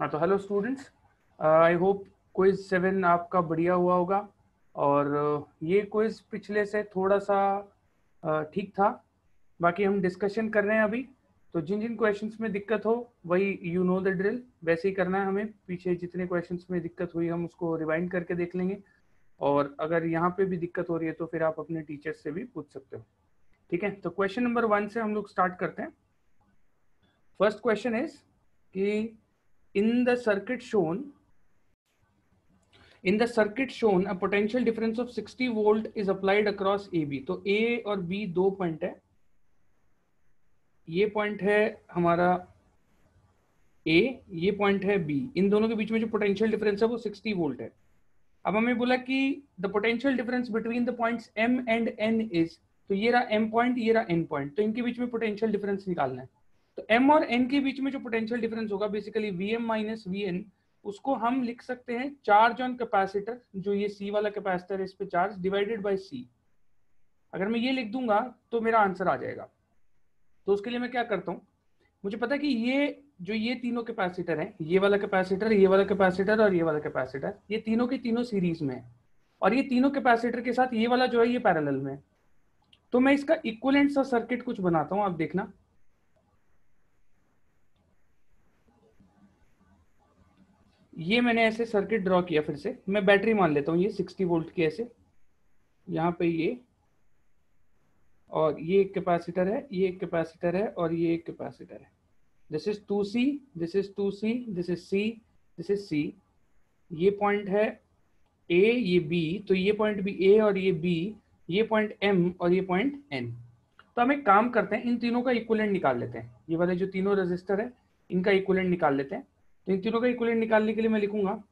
हाँ तो hello students, I hope quiz 7 आपका बढ़िया हुआ होगा। और ये क्विज पिछले से थोड़ा सा ठीक था। बाकी हम डिस्कशन कर रहे हैं अभी, तो जिन जिन क्वेश्चंस में दिक्कत हो वही यू नो द ड्रिल, वैसे ही करना है हमें। पीछे जितने क्वेश्चंस में दिक्कत हुई हम उसको रिवाइंड करके देख लेंगे, और अगर यहाँ पे भी दिक्कत हो रही है तो फिर आप अपने टीचर से भी पूछ सकते हो। ठीक है, तो क्वेश्चन नंबर 1 से हम लोग स्टार्ट करते हैं। फर्स्ट क्वेश्चन इज कि in the circuit shown a potential difference of 60 volt is applied across AB। तो A और B दो पॉइंट है। ये पॉइंट है हमारा A, ये पॉइंट है B। इन दोनों के बीच में जो पोटेंशियल डिफरेंस है वो 60 वोल्ट है। अब हमें बोला कि the potential difference between the points M and N is, तो ये रहा M पॉइंट, ये रहा N पॉइंट, तो इनके बीच में पोटेंशियल डिफरेंस निकालना है। तो M और N के बीच में जो पोटेंशियल डिफरेंस होगा बेसिकली Vm माइनस Vn, उसको हम लिख सकते हैं चार्ज ऑन कैपेसिटर, जो ये C वाला कैपेसिटर है इस पे चार्ज, डिवाइडेड बाय C। अगर मैं ये लिख दूंगा तो मेरा आंसर आ जाएगा। तो उसके लिए मैं क्या करता हूँ, मुझे पता है कि ये तीनों कैपेसिटर हैं, ये वाला कैपेसिटर, ये वाला कैपेसिटर और ये वाला कैपेसिटर, ये तीनों के तीनों सीरीज में है, और ये तीनों कैपेसिटर के साथ ये वाला जो है ये पैरेलल में है। तो मैं इसका इक्विवेलेंट सा सर्किट कुछ बनाता हूं, आप देखना। ये मैंने ऐसे सर्किट ड्रॉ किया, फिर से मैं बैटरी मान लेता हूँ, ये 60 वोल्ट की ऐसे, यहाँ पे ये, और ये एक कैपेसिटर है, ये एक कैपेसिटर है, और ये एक कैपेसिटर है। This is 2C, this is 2C, this is C, this is C। ये पॉइंट है A, ये B, तो ये पॉइंट भी A और ये B, ये पॉइंट M और ये पॉइंट N। तो हम एक काम करते हैं, इन तीनों का इक्विवेलेंट निकाल लेते हैं। ये वाले जो तीनों रेजिस्टर है इनका इक्विवेलेंट निकाल लेते हैं। तो इन तीनों का इक्विवेलेंट निकालने के लिए मैं लिखूंगा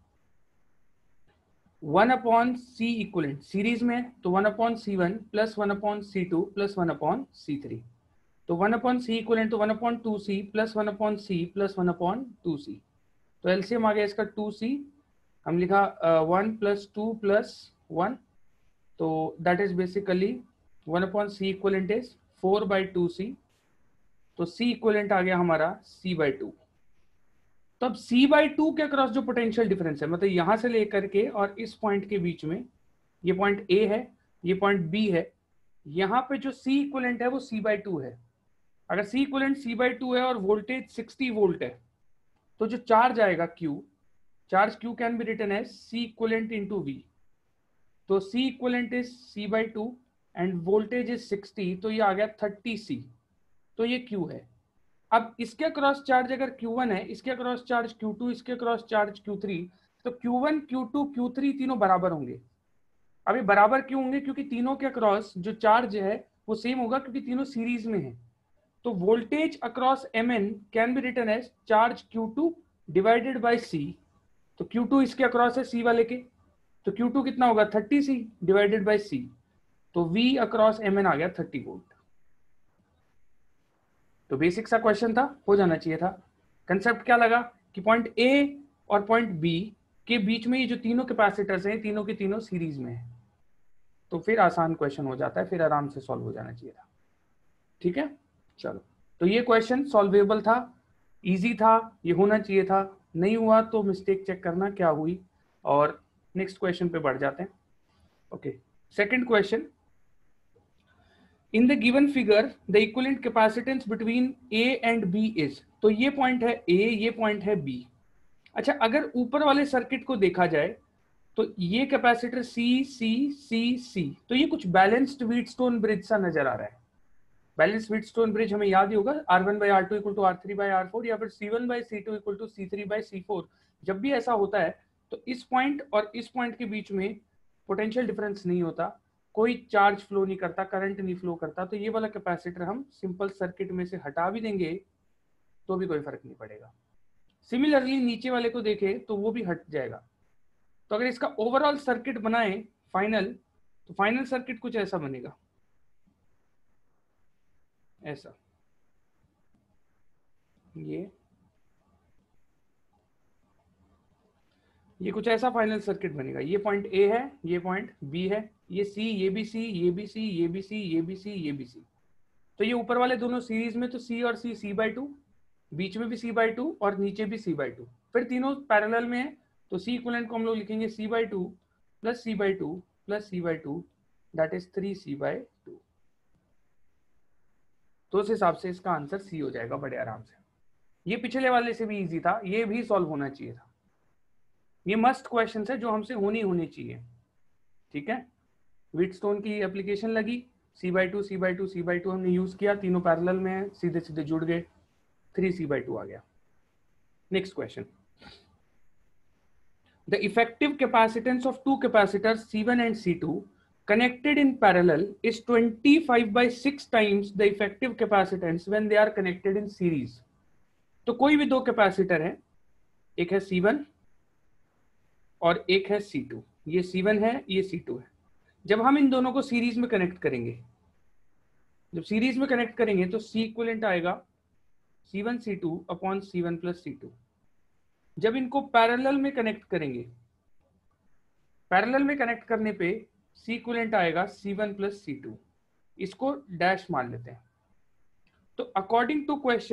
1/C इक्विवेलेंट, सीरीज में है तो 1/C1 plus 1/C2 plus 1/C3। तो 1/C इक्विवेलेंट तो 1/2C plus 1/C plus 1/2C। तो एलसीएम आ गया इसका 2C। हम लिखा 1 प्लस 2 प्लस 1, तो that is basically 1/C equivalent is 4/2C। तो C इक्विवेलेंट आ गया हमारा C/2। तो अब C/2 के अक्रॉस जो पोटेंशियल डिफरेंस है, मतलब यहां से लेकर के और इस पॉइंट के बीच में, ये पॉइंट A है, ये पॉइंट B है, यहाँ पे जो C इक्विवेलेंट है वो C/2 है। अगर C इक्विवेलेंट C/2 है और वोल्टेज 60 वोल्ट है, तो जो चार्ज आएगा Q, charge Q can be written as C equivalent into V। तो C equivalent is C/2 and voltage is 60, तो ये आ गया 30C। तो ये Q है। अब इसके क्रॉस चार्ज अगर Q1 है, इसके क्रॉस चार्ज Q2, इसके क्रॉस चार्ज Q3, तो Q1, Q2, Q3 तीनों बराबर होंगे। अब ये बराबर क्यों होंगे? क्योंकि तीनों के अक्रॉस जो चार्ज है वो सेम होगा, क्योंकि तीनों सीरीज में है। तो voltage across Mn can be written as charge Q2 divided by C। तो Q2 इसके अक्रॉस है C वाले के, तो Q2 कितना होगा 30C डिवाइडेड बाय C। तो V अक्रॉस Mn आ गया 30 वोल्ट। तो बेसिक सा क्वेश्चन था, हो जाना चाहिए था। कंसेप्ट क्या लगा कि पॉइंट A और पॉइंट B के बीच में ये जो तीनों कैपेसिटर्स हैं, तीनों के तीनों सीरीज में है, तो फिर आसान क्वेश्चन हो जाता है, फिर आराम से सॉल्व हो जाना चाहिए था। ठीक है, चलो। तो ये क्वेश्चन सॉल्वेबल था, इजी था, ये होना चाहिए था। नहीं हुआ तो मिस्टेक चेक करना क्या हुई, और नेक्स्ट क्वेश्चन पे बढ़ जाते हैं। Okay, second question, in the given figure the equivalent capacitance between A and B is. तो ये पॉइंट है A, ये पॉइंट है B। अच्छा, अगर ऊपर वाले सर्किट को देखा जाए तो ये capacitor C C C C, तो ये कुछ बैलेंस्ड व्हीटस्टोन ब्रिज सा नजर आ रहा है। बैलेंस्ड व्हीटस्टोन ब्रिज हमें याद ही होगा, R1/R2 इक्वल टू R3/R4, या फिर C1/C2 इक्वल टू C3/C4। जब भी ऐसा होता है तो इस पॉइंट और इस पॉइंट के बीच में पोटेंशियल डिफरेंस नहीं होता, कोई चार्ज फ्लो नहीं करता, करंट नहीं फ्लो करता। तो ये वाला कैपेसिटर हम सिंपल सर्किट में से हटा भी देंगे तो भी कोई फर्क नहीं पड़ेगा। सिमिलरली नीचे वाले को देखें तो वो भी हट जाएगा। तो अगर इसका ओवरऑल सर्किट बनाए फाइनल, तो फाइनल सर्किट कुछ ऐसा बनेगा, ऐसा। ये कुछ ऐसा फाइनल सर्किट बनेगा। ये पॉइंट A है, ये पॉइंट B है, ये C, ये भी C, ये भी C, ये भी C, ये भी C, ये भी C। तो ये ऊपर वाले दोनों सीरीज में, तो C और C C/2, बीच में भी c/2 और नीचे भी c/2, फिर तीनों पैरेलल में है, तो c इक्विवेलेंट को हम लोग लिखेंगे c/2 plus c/2 plus c/2, that is 3c/2। तो उस हिसाब से इसका आंसर सी हो जाएगा बड़े आराम से। ये पिछले वाले से भी इजी था, ये भी सॉल्व होना चाहिए था। ये मस्ट क्वेश्चन है जो हमसे होनी चाहिए, ठीक है। व्हीटस्टोन की एप्लीकेशन लगी, c/2 c/2 c/2 हमने यूज किया, तीनों पैरेलल में है, सीधे सीधे जुड़ गए, 3c/2 आ गया। Next question, the effective capacitance of two capacitors C1 and C2 connected in parallel is 25/6 times the effective capacitance when they are connected in series। तो कोई भी दो कैपेसिटर है, एक है C1 और एक है C2, ये C1 है, ये C2 है। जब हम इन दोनों को सीरीज में कनेक्ट करेंगे, जब सीरीज में कनेक्ट करेंगे तो C इक्विवेलेंट आएगा C1 C2 upon C1 plus C2। जब इनको पैरेलल में कनेक्ट करेंगे, पैरेलल में कनेक्ट करने पे C इक्विवेलेंट आएगा C1 प्लस C2। इसको डैश मान लेते हैं। तो अकॉर्डिंग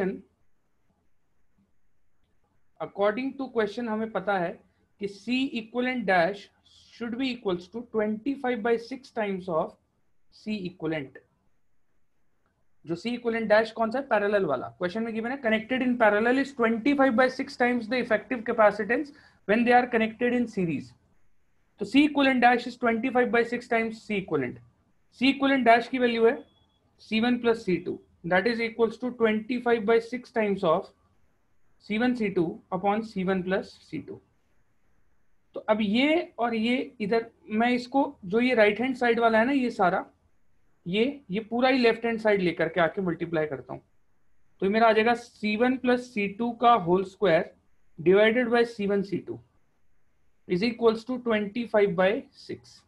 टू क्वेश्चन हमें पता है कि C equivalent dash should be equals to 25/6 times of C equivalent. जो C इक्विवेलेंट डैश कौन सा है, पैरेलल वाला। क्वेश्चन में गिवन है connected in parallel is 25/6 times the effective capacitance when they are connected in series. तो C equivalent dash is 25/6 times C equivalent. C equivalent dash की value है C1 plus C2, that is equals to 25/6 times of C1 C2 upon C1 plus C2। तो अब ये और ये इधर, मैं इसको जो ये राइट हैंड साइड वाला है ना, ये सारा ये पूरा ही लेफ्ट हैंड साइड लेकर के आके मल्टीप्लाई करता हूं, तो ये मेरा आ जाएगा C1 प्लस C2 का whole square divided by C1 C2 is equals to 25/6।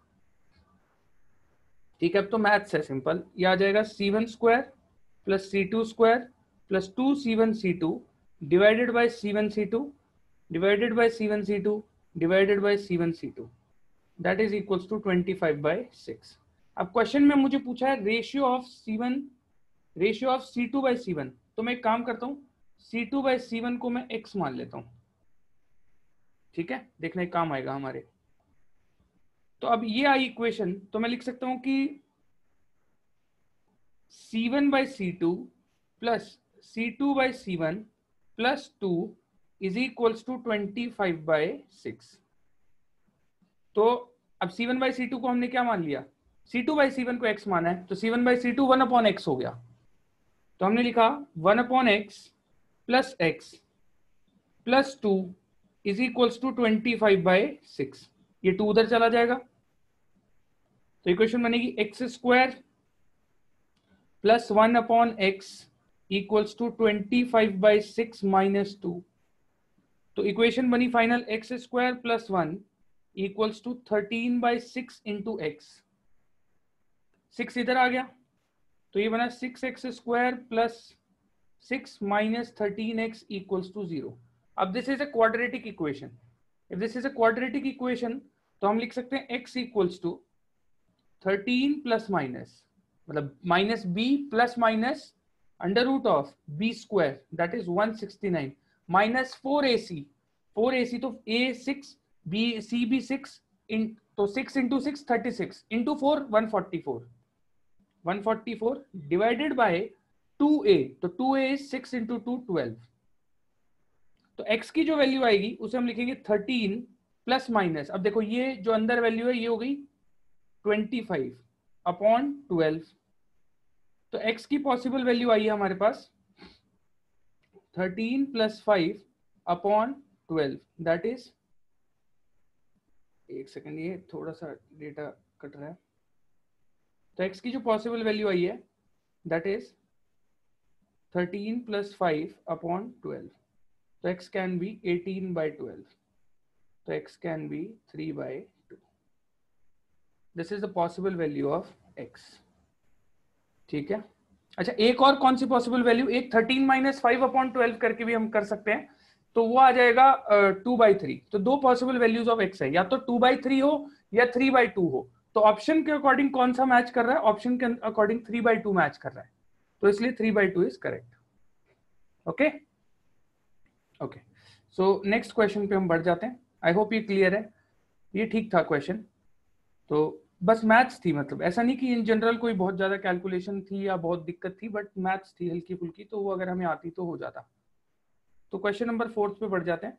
ठीक है, अब तो मैथ्स है सिंपल, ये आ जाएगा C1 square plus C2 square plus 2C1 C2 divided by C1 C2 divided by C1 C2 divided by C1 C2, that is equals to 25/6। अब question में मुझे पूछा है ratio of C2 by C1, तो मैं एक काम करता हूं, C2 बाय C1 को मैं x मान लेता हूं, ठीक है, देखने काम आएगा हमारे। तो अब ये आई इक्वेशन, तो मैं लिख सकता हूं कि C1 by C2 plus C2 by C1 plus 2 is equals to 25/6। तो अब C1 बाय C2 को हमने क्या मान लिया, C2 बाय C1 को x माना है, तो C1 by C2 1 upon x हो गया। तो हमने लिखा 1 upon x plus x plus 2 is equals to 25/6। ये 2 उधर चला जाएगा, तो इक्वेशन बनेगी x square plus 1 upon x equals to 25/6 minus 2। तो इक्वेशन बनी final x square plus 1 equals to 13/6 into x। 6 इधर आ गया, तो ये बना 6x square plus 6 minus 13x equals to 0। अब this is a quadratic equation, if this is a quadratic equation तो हम लिख सकते हैं x equals to 13 plus minus, मतलब minus b plus minus under root of b square that is 169 minus 4ac तो a 6 b c भी 6 इन, तो 6 into 6 36 into 4 144 divided by 2a, तो 2a इज 6 इंटू 2 12। तो x की जो वैल्यू आएगी उसे हम लिखेंगे 13 प्लस माइनस, अब देखो ये जो अंदर वैल्यू है ये हो गई 25 अपॉन 12। तो x की पॉसिबल वैल्यू आई है हमारे पास 13 प्लस 5 अपॉन 12, दैट इज, एक सेकेंड ये थोड़ा सा डेटा कट रहा है। तो x की जो पॉसिबल वैल्यू आई है दैट इज 13 प्लस 5 अपॉन 12, तो x कैन बी 18/12, तो x can be 3/2। This is the possible value of x, ठीक है। अच्छा, एक और कौन सी पॉसिबल वैल्यू, एक 13 माइनस 5 अपॉन 12 करके भी हम कर सकते हैं, तो वो आ जाएगा 2/3। तो दो पॉसिबल वैल्यूज ऑफ x है, या तो 2/3 हो या 3/2 हो। तो ऑप्शन के अकॉर्डिंग कौन सा मैच कर रहा है, ऑप्शन के अकॉर्डिंग 3/2 मैच कर रहा है, तो इसलिए 3/2 is correct. Okay, okay, so next question पे हम बढ़ जाते हैं। आई होप ये क्लियर है, ये ठीक था क्वेश्चन। तो बस मैथ्स थी, मतलब ऐसा नहीं कि इन जनरल कोई बहुत ज्यादा कैलकुलेशन थी या बहुत दिक्कत थी, बट मैथ्स थी हल्की फुल्की, तो वो अगर हमें आती तो हो जाता। तो क्वेश्चन नंबर 4 पे बढ़ जाते हैं।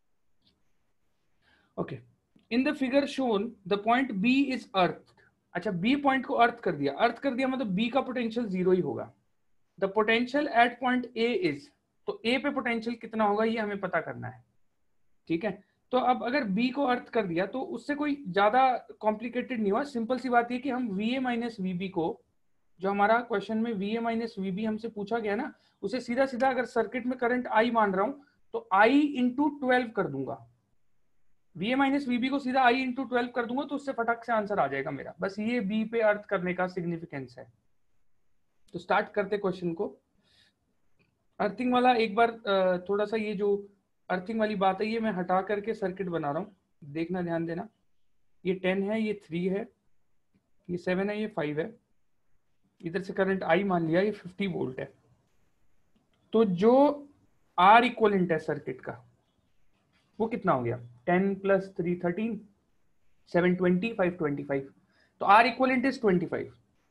Okay, in the figure shown the point B is earth. अच्छा, बी पॉइंट को अर्थ कर दिया, अर्थ कर दिया मतलब बी का पोटेंशियल 0 ही होगा। The potential at point A is, तो ए पे पोटेंशियल कितना होगा ये हमें पता करना है। ठीक है, तो अब अगर बी को अर्थ कर दिया तो उससे कोई ज्यादा कॉम्प्लिकेटेड नहीं हुआ, सिंपल सी बात है कि हम वी ए माइनस वीबी को, जो हमारा क्वेश्चन में वी ए माइनस वीबी हमसे पूछा गया ना, उसे सीधा सीधा अगर सर्किट में करंट आई मान रहा हूं तो आई इंटू 12 कर दूंगा। वी ए माइनस वीबी को सीधा आई इंटू 12 कर दूंगा तो उससे फटक से आंसर आ जाएगा मेरा। बस ये बी पे अर्थ करने का सिग्निफिकेंस है। तो स्टार्ट करते क्वेश्चन को। अर्थिंग वाला एक बार थोड़ा सा, ये जो अर्थिंग वाली बात है ये मैं हटा करके सर्किट बना रहा हूँ, देखना, ध्यान देना। ये 10 है, ये 3 है, ये 7 है, ये 5 है। इधर से करंट आई मान लिया, ये 50 वोल्ट है। तो जो आर इक्वलेंट है सर्किट का वो कितना हो गया? 10 प्लस 3 13, 7 20, 5 25। तो R equivalent is 25,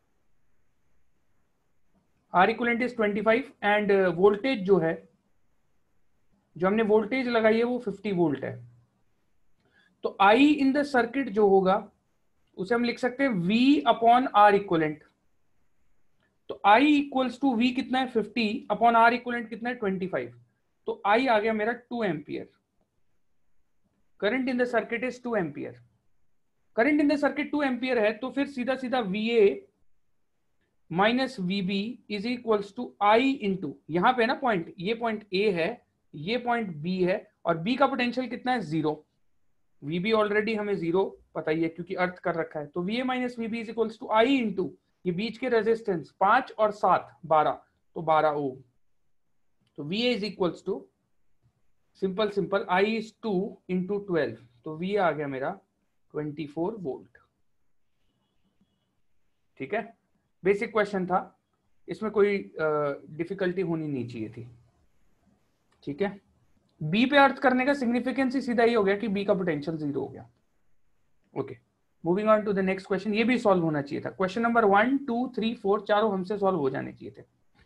R equivalent is 25 and voltage जो है, जो हमने वोल्टेज लगाई है वो 50 वोल्ट है। तो आई इन द सर्किट जो होगा उसे हम लिख सकते हैं V अपॉन आर इक्वलेंट। तो I इक्वल्स टू V कितना है? 50 अपॉन आर इक्वलेंट कितना है? 25। तो I आ गया मेरा 2 ampere. Current in the circuit is 2 ampere. Current in the circuit 2 ampere है तो फिर सीधा सीधा VA minus VB is equals to I into, यहां पे ना पॉइंट, ये पॉइंट A है, ये पॉइंट B है, और B का पोटेंशियल कितना है? 0। VB ऑलरेडी हमें 0 पता ही है क्योंकि अर्थ कर रखा है। तो VA minus VB is equals to I into, ये बीच के रेजिस्टेंस 5 और 7 12, तो 12 ओम। तो VA is equals to simple simple I is 2 into 12, तो VA आ गया मेरा 24 वोल्ट। ठीक है, बेसिक क्वेश्चन था, इसमें कोई डिफिकल्टी होनी नहीं चाहिए थी। ठीक है, बी पे अर्थ करने का सिग्निफिकेंस ही सीधा ही हो गया कि बी का पोटेंशियल 0 हो गया। Okay, moving on to the next question. ये भी सॉल्व होना चाहिए था। क्वेश्चन नंबर 1 2 3 4 चारों हमसे सॉल्व हो जाने चाहिए थे।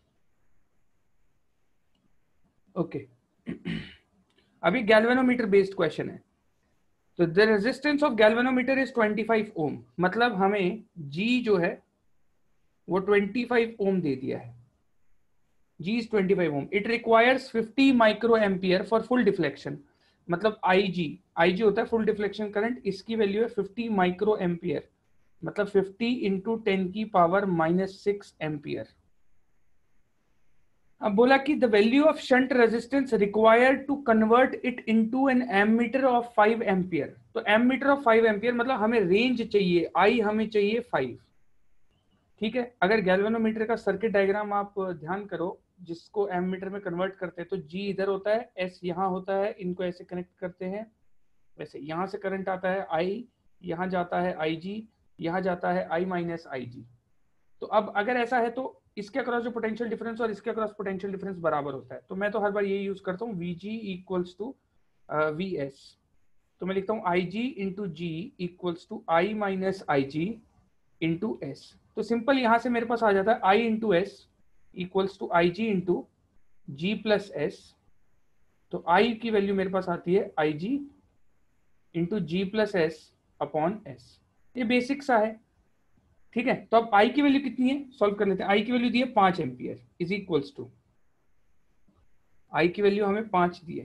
ओके अभी गैल्वेनोमीटर बेस्ड क्वेश्चन है। तो the resistance of galvanometer is 25 ohm, मतलब हमें जी जो है वो 25 ओम दे दिया है। G is 25 ohm. It requires 50 micro ampere for full deflection. मतलब IG होता है फुल डिफ्लेक्शन करंट, इसकी वैल्यू है 50 माइक्रो एम्पियर, मतलब 50 इंटू 10 की पावर -6 एम्पियर। अब बोला कि the value of shunt resistance required to convert it into an ammeter of 5 ampere. तो एमीटर ऑफ 5 एम्पियर मतलब हमें रेंज चाहिए, आई हमें चाहिए 5। ठीक है, अगर गैल्वेनोमीटर का सर्किट डायग्राम आप ध्यान करो, जिसको एमीटर में कन्वर्ट करते हैं, तो जी इधर होता है, एस यहाँ होता है, इनको ऐसे कनेक्ट करते हैं, वैसे यहाँ से करंट आता है आई, यहाँ जाता है आई जी, यहाँ जाता है आई माइनस आई जी। तो अब अगर ऐसा है तो इसके अक्रॉस जो पोटेंशियल डिफरेंस और इसके अक्रॉस पोटेंशियल डिफरेंस बराबर होता है। तो मैं तो हर बार यही यूज करता हूँ, V G equals to V S. तो मैं लिखता हूँ I G into G equals to I minus I G into S. तो सिंपल यहां से मेरे पास आ जाता है I into S equals to I G into G plus S. तो आई की वैल्यू मेरे पास आती है I G into G plus S upon S. ये बेसिक सा है। ठीक है, तो अब आई की वैल्यू कितनी है, सॉल्व कर लेते हैं। आई की वैल्यू दी है 5 ampere is equals to, I की वैल्यू हमें 5 दी है।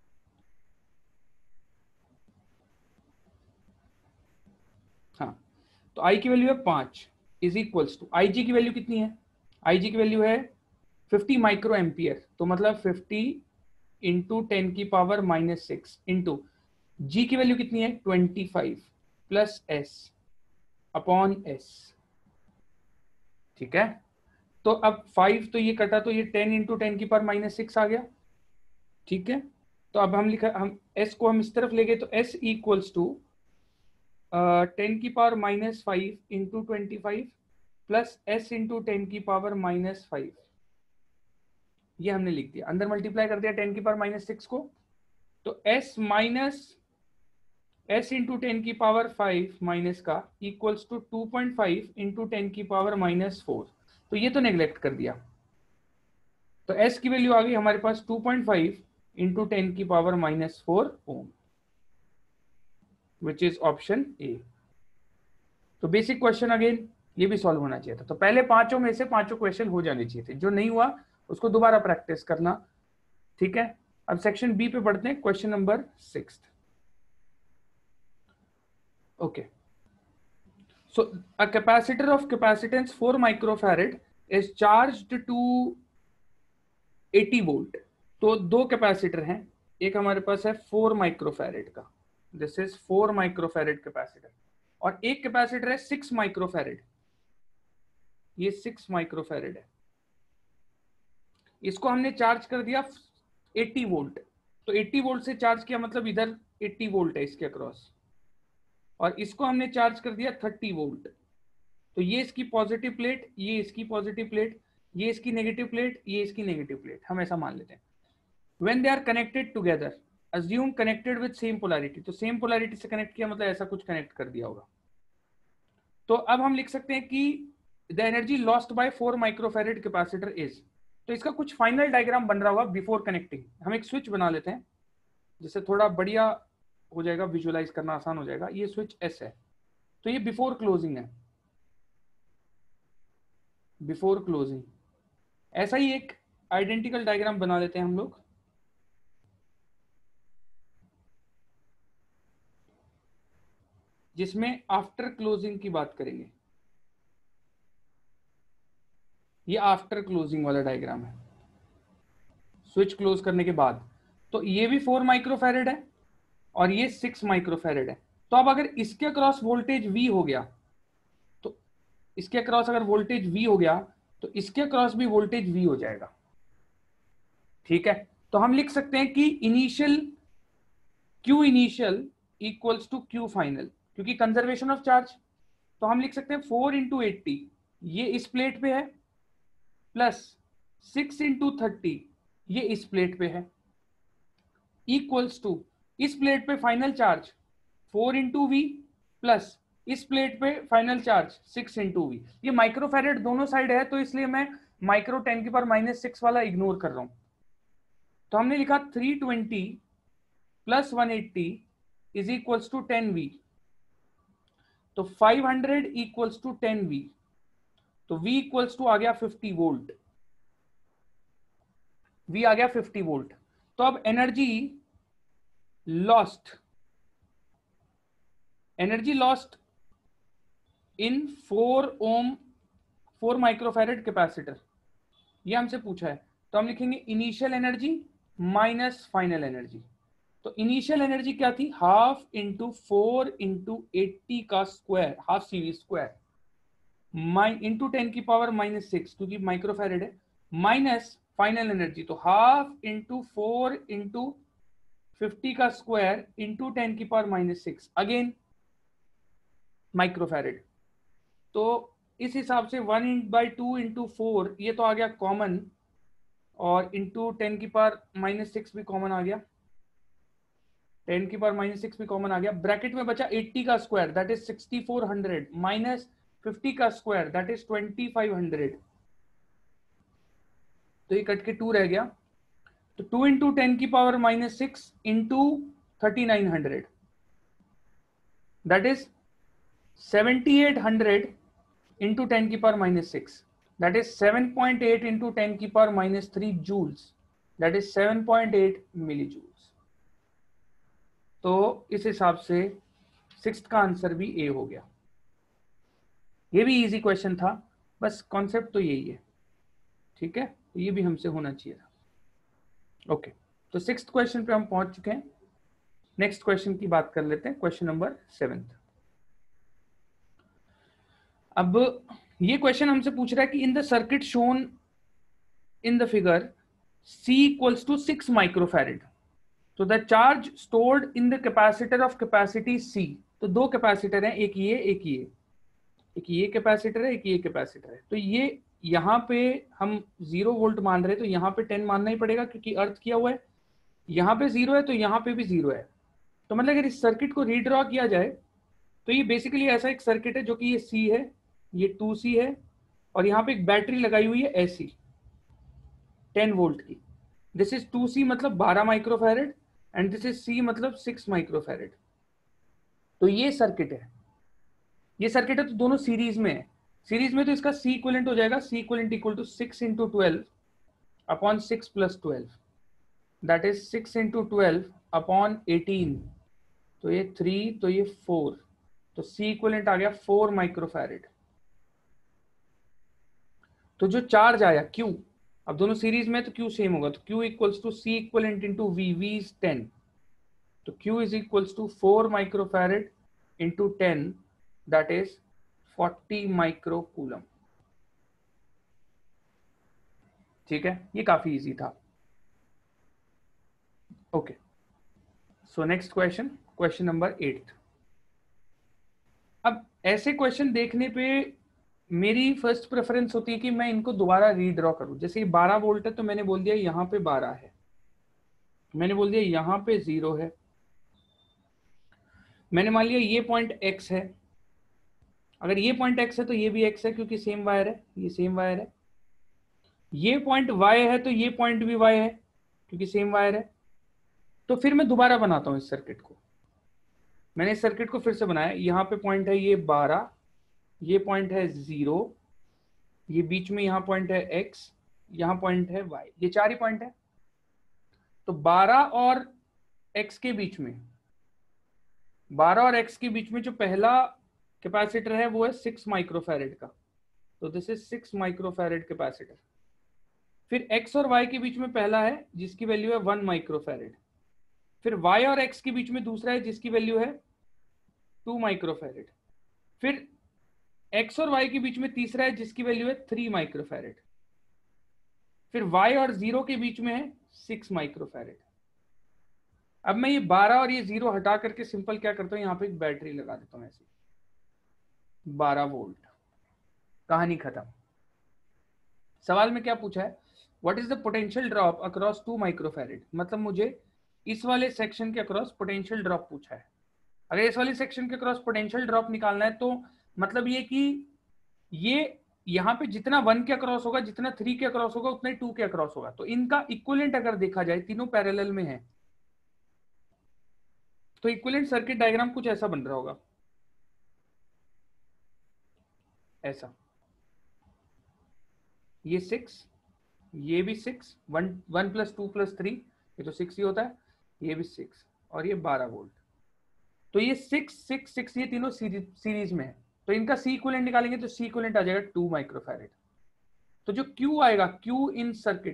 हाँ, तो आई की वैल्यू है 5 is equals to, I G की वैल्यू कितनी है? आई जी की वैल्यू है 50 माइक्रो एम्पियर, तो मतलब 50 इंटू 10 की पावर -6 इंटू जी की वैल्यू कितनी है? 25 प्लस एस अपॉन एस। ठीक है, तो अब 5 तो ये कटा, तो ये 10 इंटू 10 की पावर -6 आ गया। ठीक है, तो अब हम एस को हम इस तरफ ले गए, तो एस इक्वल्स टू 10 की power -5 into 25 plus S into 10 की पावर -5। ये हमने लिख दिया, अंदर मल्टीप्लाई कर दिया 10 की पावर -6 को, तो s माइनस s इंटू 10 की पावर 5 माइनस का इक्वल्स टू 2.5 इंटू 10 की पावर -4। तो ये तो नेग्लेक्ट कर दिया, तो s की वैल्यू आ गई हमारे पास 2.5 इंटू 10 की power -4 ohm, which is option A. तो बेसिक क्वेश्चन अगेन ये भी सॉल्व होना चाहिए था। तो पहले पांचों में से पांचों क्वेश्चन हो जाने चाहिए थे, जो नहीं हुआ उसको दोबारा प्रैक्टिस करना, ठीक है। अब सेक्शन बी पे बढ़ते हैं, question number 6। Okay, so a capacitor of capacitance 4 microfarad is charged to 80 volt. तो दो कैपेसिटर हैं, एक हमारे पास है 4 माइक्रोफैरेड का, दिस इज 4 माइक्रोफैरेड कैपेसिटर, और एक कैपेसिटर है 6 माइक्रोफैरेड, ये 6 माइक्रोफैरेड है। इसको हमने चार्ज कर दिया 80 वोल्ट, तो 80 वोल्ट से चार्ज किया मतलब इधर 80 वोल्ट है इसके अक्रॉस, और इसको हमने चार्ज कर दिया 30 वोल्ट। तो ये इसकी पॉजिटिव प्लेट, ये इसकी पॉजिटिव प्लेट, ये इसकी नेगेटिव प्लेट, ये इसकी नेगेटिव प्लेट, हम ऐसा मान लेते हैं। When they are connected together assume connected with same polarity, तो सेम पोलैरिटी से कनेक्ट किया मतलब ऐसा कुछ कनेक्ट कर दिया होगा। तो अब हम लिख सकते हैं कि the energy lost by 4 microfarad capacitor is, तो इसका कुछ फाइनल डायग्राम बन रहा होगा बिफोर कनेक्टिंग। हम एक स्विच बना लेते हैं जिससे थोड़ा बढ़िया हो जाएगा, विजुअलाइज करना आसान हो जाएगा। ये स्विच एस है, तो ये बिफोर क्लोजिंग है, बिफोर क्लोजिंग। ऐसा ही एक आइडेंटिकल डायग्राम बना लेते हैं हम लोग, जिसमें आफ्टर क्लोजिंग की बात करेंगे। ये आफ्टर क्लोजिंग वाला डायग्राम है, स्विच क्लोज करने के बाद। तो ये भी 4 माइक्रोफैरेड है और ये 6 माइक्रोफैरेड है। तो अब अगर इसके अक्रॉस वोल्टेज V हो गया, तो इसके अक्रॉस अगर वोल्टेज V हो गया तो इसके अक्रॉस भी वोल्टेज V हो जाएगा, ठीक है। तो हम लिख सकते हैं कि initial Q initial equals to Q final, क्योंकि कंजर्वेशन ऑफ चार्ज। तो हम लिख सकते हैं 4 इंटू 80, ये इस प्लेट पे है, प्लस 6 इंटू 30 ये इस प्लेट पे है, इक्वल्स टू इस प्लेट पे final charge 4 into V, plus इस प्लेट पे फाइनल चार्ज 6 इंटू वी। ये माइक्रोफैरेड दोनों साइड है, तो इसलिए मैं माइक्रो 10 की पावर -6 वाला इग्नोर कर रहा हूं। तो हमने लिखा 320 plus 180 is equals to 10V, तो 500 इक्वल्स टू 10V, तो V इक्वल्स टू आ गया 50 वोल्ट, V आ गया 50 वोल्ट। तो अब energy lost in 4 ohm 4 microfarad capacitor, ये हमसे पूछा है। तो हम लिखेंगे initial energy minus final energy. तो इनिशियल एनर्जी क्या थी, हाफ इंटू 4 इंटू 80 का square, half CV square, into 10 की पावर -6 क्योंकि माइक्रोफैरेड है, माइनस फाइनल एनर्जी, तो हाफ इंटू 4 इंटू 50 का स्क्वायर इंटू 10 की पावर -6, अगेन माइक्रोफैरेड। तो इस हिसाब से 1/2 इंटू 4 ये तो आ गया कॉमन, और इंटू 10 की पावर -6 भी कॉमन आ गया, 10 की पावर -6 भी कॉमन आ गया। ब्रैकेट में बचा 80 का स्क्वायर दैट इज 6400 माइनस 50 का स्क्वायर दैट इज 2500, तो ये कट के 2 रह गया। तो 2 इंटू 10 की power -6 into 3900 that is 7800 into 10 की पावर -6, दैट इज 7.8 इंटू 10 की power -3 joules, that is 7.8 milli joules. तो इस हिसाब से 6th का आंसर भी ए हो गया। ये भी इजी क्वेश्चन था, बस कॉन्सेप्ट तो यही है, ठीक है। तो ये भी हमसे होना चाहिए था। ओके, तो 6th क्वेश्चन पे हम पहुंच चुके हैं। नेक्स्ट क्वेश्चन की बात कर लेते हैं, क्वेश्चन नंबर 7। अब ये क्वेश्चन हमसे पूछ रहा है कि in the circuit shown in the figure C equals to 6 microfarad, तो the charge stored in the capacitor of capacity C। तो दो कैपेसिटर हैं, एक ये एक ये, एक ये कैपेसिटर है एक ये कैपेसिटर है। तो यहाँ पे हम 0 वोल्ट मान रहे हैं तो यहाँ पे 10 मानना ही पड़ेगा क्योंकि अर्थ किया हुआ है। यहाँ पे 0 है तो यहाँ पे भी 0 है। तो मतलब अगर इस सर्किट को रीड्रॉ किया जाए तो ये बेसिकली ऐसा एक सर्किट है जो कि ये C है, ये 2C है और यहाँ पे एक बैटरी लगाई हुई है ऐसी 10 वोल्ट की। दिस इज 2C मतलब 12 microfarad and this is C मतलब 6 माइक्रोफैरेड। तो ये सर्किट है, ये सर्किट है, तो दोनों सीरीज में है। सीरीज में तो इसका C इक्विवेलेंट हो जाएगा, C equivalent equal to 6 into 12 upon 6 plus 12, that is 6 into 12 upon 18, तो ये 3, तो ये 4, तो C इक्विवेलेंट आ गया 4 माइक्रोफैरेड। तो जो चार्ज आया Q, अब दोनों सीरीज में तो Q सेम होगा, तो Q equals to C equivalent into V, V is 10, तो Q is equals to 4 microfarad into 10, that is 40 micro coulomb. ठीक है, ये काफी इजी था। Okay, so next question, question number 8। अब ऐसे क्वेश्चन देखने पे मेरी फर्स्ट प्रेफरेंस होती है कि मैं इनको दोबारा रीड्रॉ करूं। जैसे ये 12 वोल्ट है तो मैंने बोल दिया यहाँ पे 12 है, मैंने बोल दिया यहाँ पे 0 है, मैंने मान लिया ये पॉइंट x है। अगर ये पॉइंट x है तो ये भी x है क्योंकि सेम वायर है, ये सेम वायर है। ये पॉइंट y है तो ये पॉइंट भी y है क्योंकि सेम वायर है। तो फिर मैं दोबारा बनाता हूं इस सर्किट को। मैंने इस सर्किट को फिर से बनाया, यहाँ पे पॉइंट है ये 12, ये पॉइंट है 0, ये बीच में यहाँ पॉइंट है x, यहाँ पॉइंट है y, ये 4 ही पॉइंट है। तो 12 और x के बीच में, 12 और x के बीच में जो पहला कैपेसिटर है वो है 6 माइक्रोफैरेड का, तो दिस इज 6 माइक्रोफैरेड कैपेसिटर। फिर x और y के बीच में पहला है जिसकी वैल्यू है 1 माइक्रोफैरेड। फिर y और x के बीच में दूसरा है जिसकी वैल्यू है 2 माइक्रोफैरेड। फिर x और y के बीच में तीसरा है जिसकी वैल्यू है 3 माइक्रोफैरेड। फिर y और 0 के बीच में है 6 माइक्रोफैरेड। अब मैं ये 12 और ये 0 हटा करके सिंपल क्या करता हूं, यहाँ पे एक बैटरी लगा देता हूं ऐसे, 12 वोल्ट, कहानी खत्म। सवाल में क्या पूछा है, what is the potential drop across 2 microfarad, मतलब मुझे इस वाले सेक्शन के अक्रॉस पोटेंशियल ड्रॉप पूछा है। अगर इस वाले सेक्शन के अक्रॉस पोटेंशियल ड्रॉप निकालना है तो मतलब ये कि ये यहाँ पे जितना 1 के अक्रॉस होगा, जितना 3 के अक्रॉस होगा, उतना ही 2 के अक्रॉस होगा। तो इनका इक्विवेलेंट अगर देखा जाए, तीनों पैरेलल में है, तो इक्विवेलेंट सर्किट डायग्राम कुछ ऐसा बन रहा होगा, ऐसा। ये 6, ये भी 6, 1 प्लस 2 प्लस 3, ये तो 6 ही होता है, ये भी 6 और ये 12 वोल्ट। तो ये 6 6 6 ये तीनों सीरीज में है, तो इनका C इक्विवेलेंट निकालेंगे तो C इक्विवेलेंट आ जाएगा 2 माइक्रोफैरेड। तो जो Q आएगा, Q इन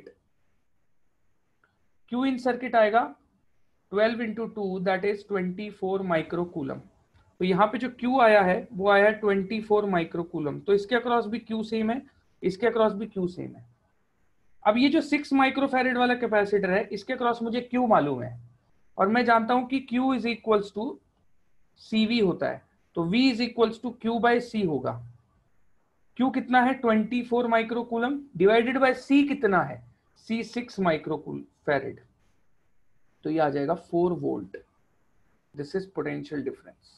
सर्किट आएगा 12 into 2, that is 24 micro coulomb. तो यहाँ पे जो Q आया है वो आया है 24 माइक्रो कूलम। तो इसके अक्रॉस भी Q सेम है, इसके अक्रॉस भी Q सेम है। अब ये जो 6 माइक्रोफैरेड वाला कैपेसिटर है, इसके अक्रॉस मुझे Q मालूम है और मैं जानता हूं कि Q is equals to CV होता है, तो V is equals to Q by C होगा। Q कितना है 24 माइक्रोकूलम डिवाइडेड बाय C कितना है, C 6 माइक्रोफैरेड, तो ये आ जाएगा 4 volt. This is potential difference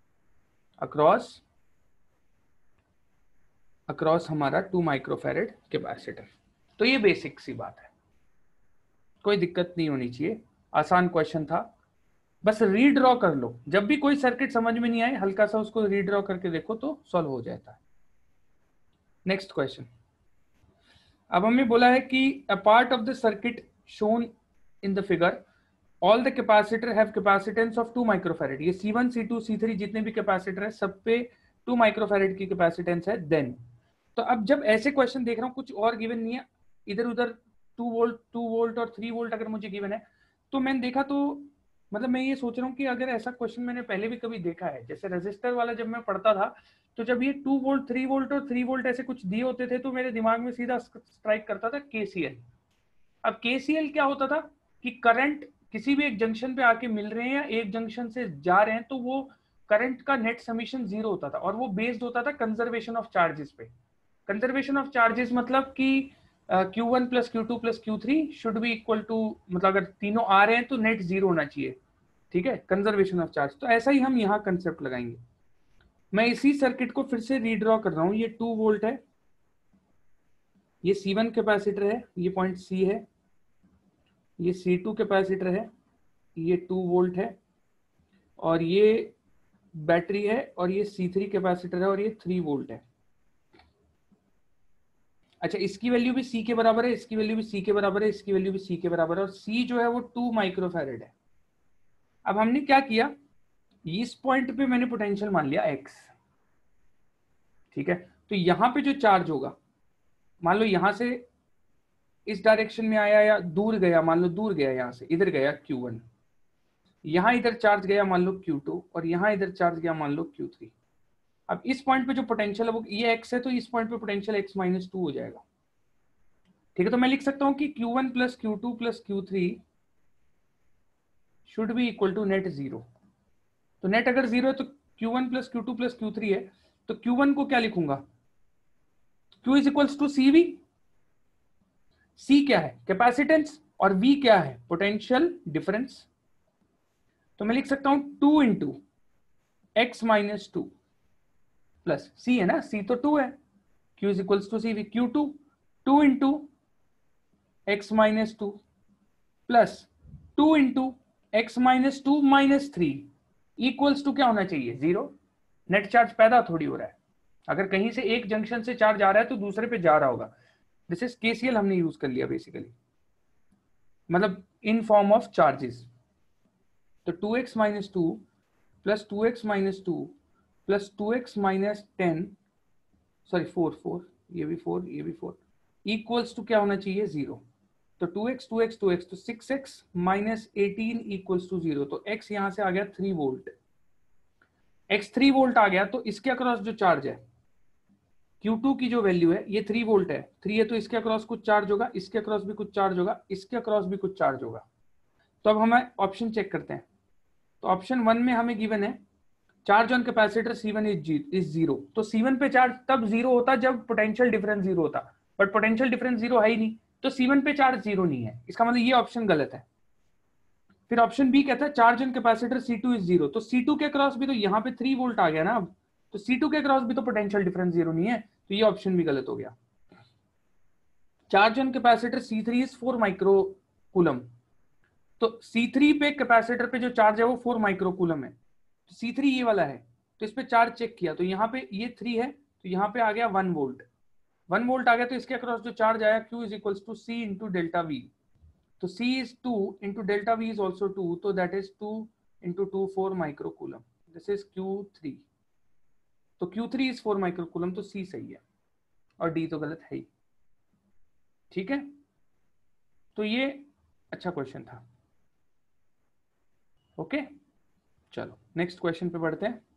across हमारा 2 माइक्रोफैरेड कैपेसिटर। तो ये बेसिक सी बात है, कोई दिक्कत नहीं होनी चाहिए, आसान क्वेश्चन था। बस रीड्रॉ कर लो, जब भी कोई सर्किट समझ में नहीं आए हल्का सा उसको रीड्रॉ करके देखो तो सॉल्व हो जाता है। नेक्स्ट क्वेश्चन, अब हमें बोला है कि a part of the circuit shown in the figure all the capacitor have capacitance of 2 microfarad. ये C1 C2 C3 जितने भी कैपेसिटर है सब पे 2 माइक्रोफैरेड की कैपेसिटेंस है। देन, तो अब जब ऐसे क्वेश्चन देख रहा हूँ, कुछ और गिवन नहीं है, इधर उधर 2 वोल्ट और 3 वोल्ट अगर मुझे गिवन है, तो मैंने देखा तो मतलब मैं ये सोच रहा हूँ कि अगर ऐसा क्वेश्चन मैंने पहले भी कभी देखा है, जैसे रजिस्टर वाला जब मैं पढ़ता था, तो जब ये 2 वोल्ट 3 वोल्ट और 3 वोल्ट ऐसे कुछ दिए होते थे तो मेरे दिमाग में सीधा स्ट्राइक करता था KCL। अब KCL क्या होता था कि करंट किसी भी एक जंक्शन पे आके मिल रहे हैं या एक जंक्शन से जा रहे हैं, तो वो करंट का नेट समीशन 0 होता था और वो बेस्ड होता था कंजर्वेशन ऑफ चार्जेस पे। कंजर्वेशन ऑफ चार्जेस मतलब कि Q1 plus Q2 plus Q3 should be equal to, मतलब अगर तीनों आ रहे हैं तो नेट जीरो होना चाहिए, ठीक है, कंजर्वेशन ऑफ चार्ज। तो ऐसा ही हम यहाँ कंसेप्ट लगाएंगे। मैं इसी सर्किट को फिर से रीड्रॉ कर रहा हूँ। ये 2 वोल्ट है, ये C1 कैपेसिटर है, ये पॉइंट C है, ये C2 कैपेसिटर है, ये 2 वोल्ट है, और ये बैटरी है, और ये C3 कैपेसिटर है, और ये 3 वोल्ट है। अच्छा, इसकी वैल्यू भी C के बराबर है, इसकी वैल्यू भी C के बराबर है, इसकी वैल्यू भी C के बराबर है, और C जो है वो 2 माइक्रोफैरेड है। अब हमने क्या किया, इस पॉइंट पे मैंने पोटेंशियल मान लिया X, ठीक है। तो यहां पे जो चार्ज होगा, मान लो यहां से इस डायरेक्शन में आया या दूर गया, मान लो दूर गया, यहां से इधर गया Q1, यहां इधर चार्ज गया मान लो Q2, और यहां इधर चार्ज गया मान लो Q3। अब इस पॉइंट पे जो पोटेंशियल है वो ये X है, तो इस पॉइंट पे पोटेंशियल X माइनस 2 हो जाएगा, ठीक है। तो मैं लिख सकता हूं कि Q1 plus Q2 plus Q3 should be equal to net zero. तो नेट अगर जीरो है तो Q1 plus Q2 plus Q3 है, तो Q1 को क्या लिखूंगा, Q is equals to CV। C क्या है, कैपेसिटेंस, और V क्या है, पोटेंशियल डिफरेंस। तो मैं लिख सकता हूं 2 into x minus 2 plus C है ना, C तो 2 है, Q is equals to CV, Q2 2 into x minus 2 plus 2 into x minus 2 minus 3 equals to क्या होना चाहिए, जीरो। नेट चार्ज पैदा थोड़ी हो रहा है, अगर कहीं से एक जंक्शन से चार्ज आ रहा है तो दूसरे पे जा रहा होगा। दिस इज KCL हमने यूज कर लिया बेसिकली, मतलब इन फॉर्म ऑफ चार्जेस। तो 2x minus 2 plus 2x minus 2 plus 2x minus 10, sorry 4 ये भी 4 ये भी 4 इक्वल्स टू क्या होना चाहिए, जीरो। तो 2x तो 6x minus 18 equals to zero. तो x यहां से आ गया 3 वोल्ट, x 3 वोल्ट आ गया। तो इसके अक्रॉस जो चार्ज है Q2 की जो वैल्यू है, ये 3 वोल्ट है, 3 है, तो इसके अक्रॉस कुछ चार्ज होगा, इसके अक्रॉस भी कुछ चार्ज होगा, इसके अक्रॉस भी कुछ चार्ज होगा। तो अब हमें ऑप्शन चेक करते हैं। तो ऑप्शन 1 में हमें गिवन है charge on capacitor C1 is zero. तो C1 पे चार्ज तब जीरो होता जब पोटेंशियल डिफरेंस जीरो होता, बट पोटेंशियल डिफरेंस जीरो है ही नहीं, तो C1 पे चार्ज जीरो नहीं है, इसका मतलब ये ऑप्शन गलत है। फिर ऑप्शन बी कहता है charge on capacitor C2 is zero. तो C2 के क्रॉस भी तो यहाँ पे 3 वोल्ट आ गया ना अब, तो C2 के क्रॉस भी तो पोटेंशियल डिफरेंस जीरो नहीं है, तो ये ऑप्शन भी गलत हो गया। Charge on capacitor C3 is 4 micro coulomb. तो C3 पे कैपेसिटर पे जो चार्ज है वो 4 माइक्रो कूलम है, तो C3 ये वाला है। तो इस पे चार्ज चेक किया तो यहाँ पे ये 3 है, तो यहाँ पे आ गया 1 वोल्ट, 1 वोल्ट आ गया। तो इसके अक्रॉस जो चार्ज आया Q is equals to C into delta V। तो C is 2 into delta V is also 2, so that is 2 into 2 4 microcoulomb. This is Q3. तो Q3 is 4 microcoulomb, तो C सही है और D तो गलत है ही, ठीक है। तो ये अच्छा क्वेश्चन था, ओके। चलो नेक्स्ट क्वेश्चन पे बढ़ते हैं।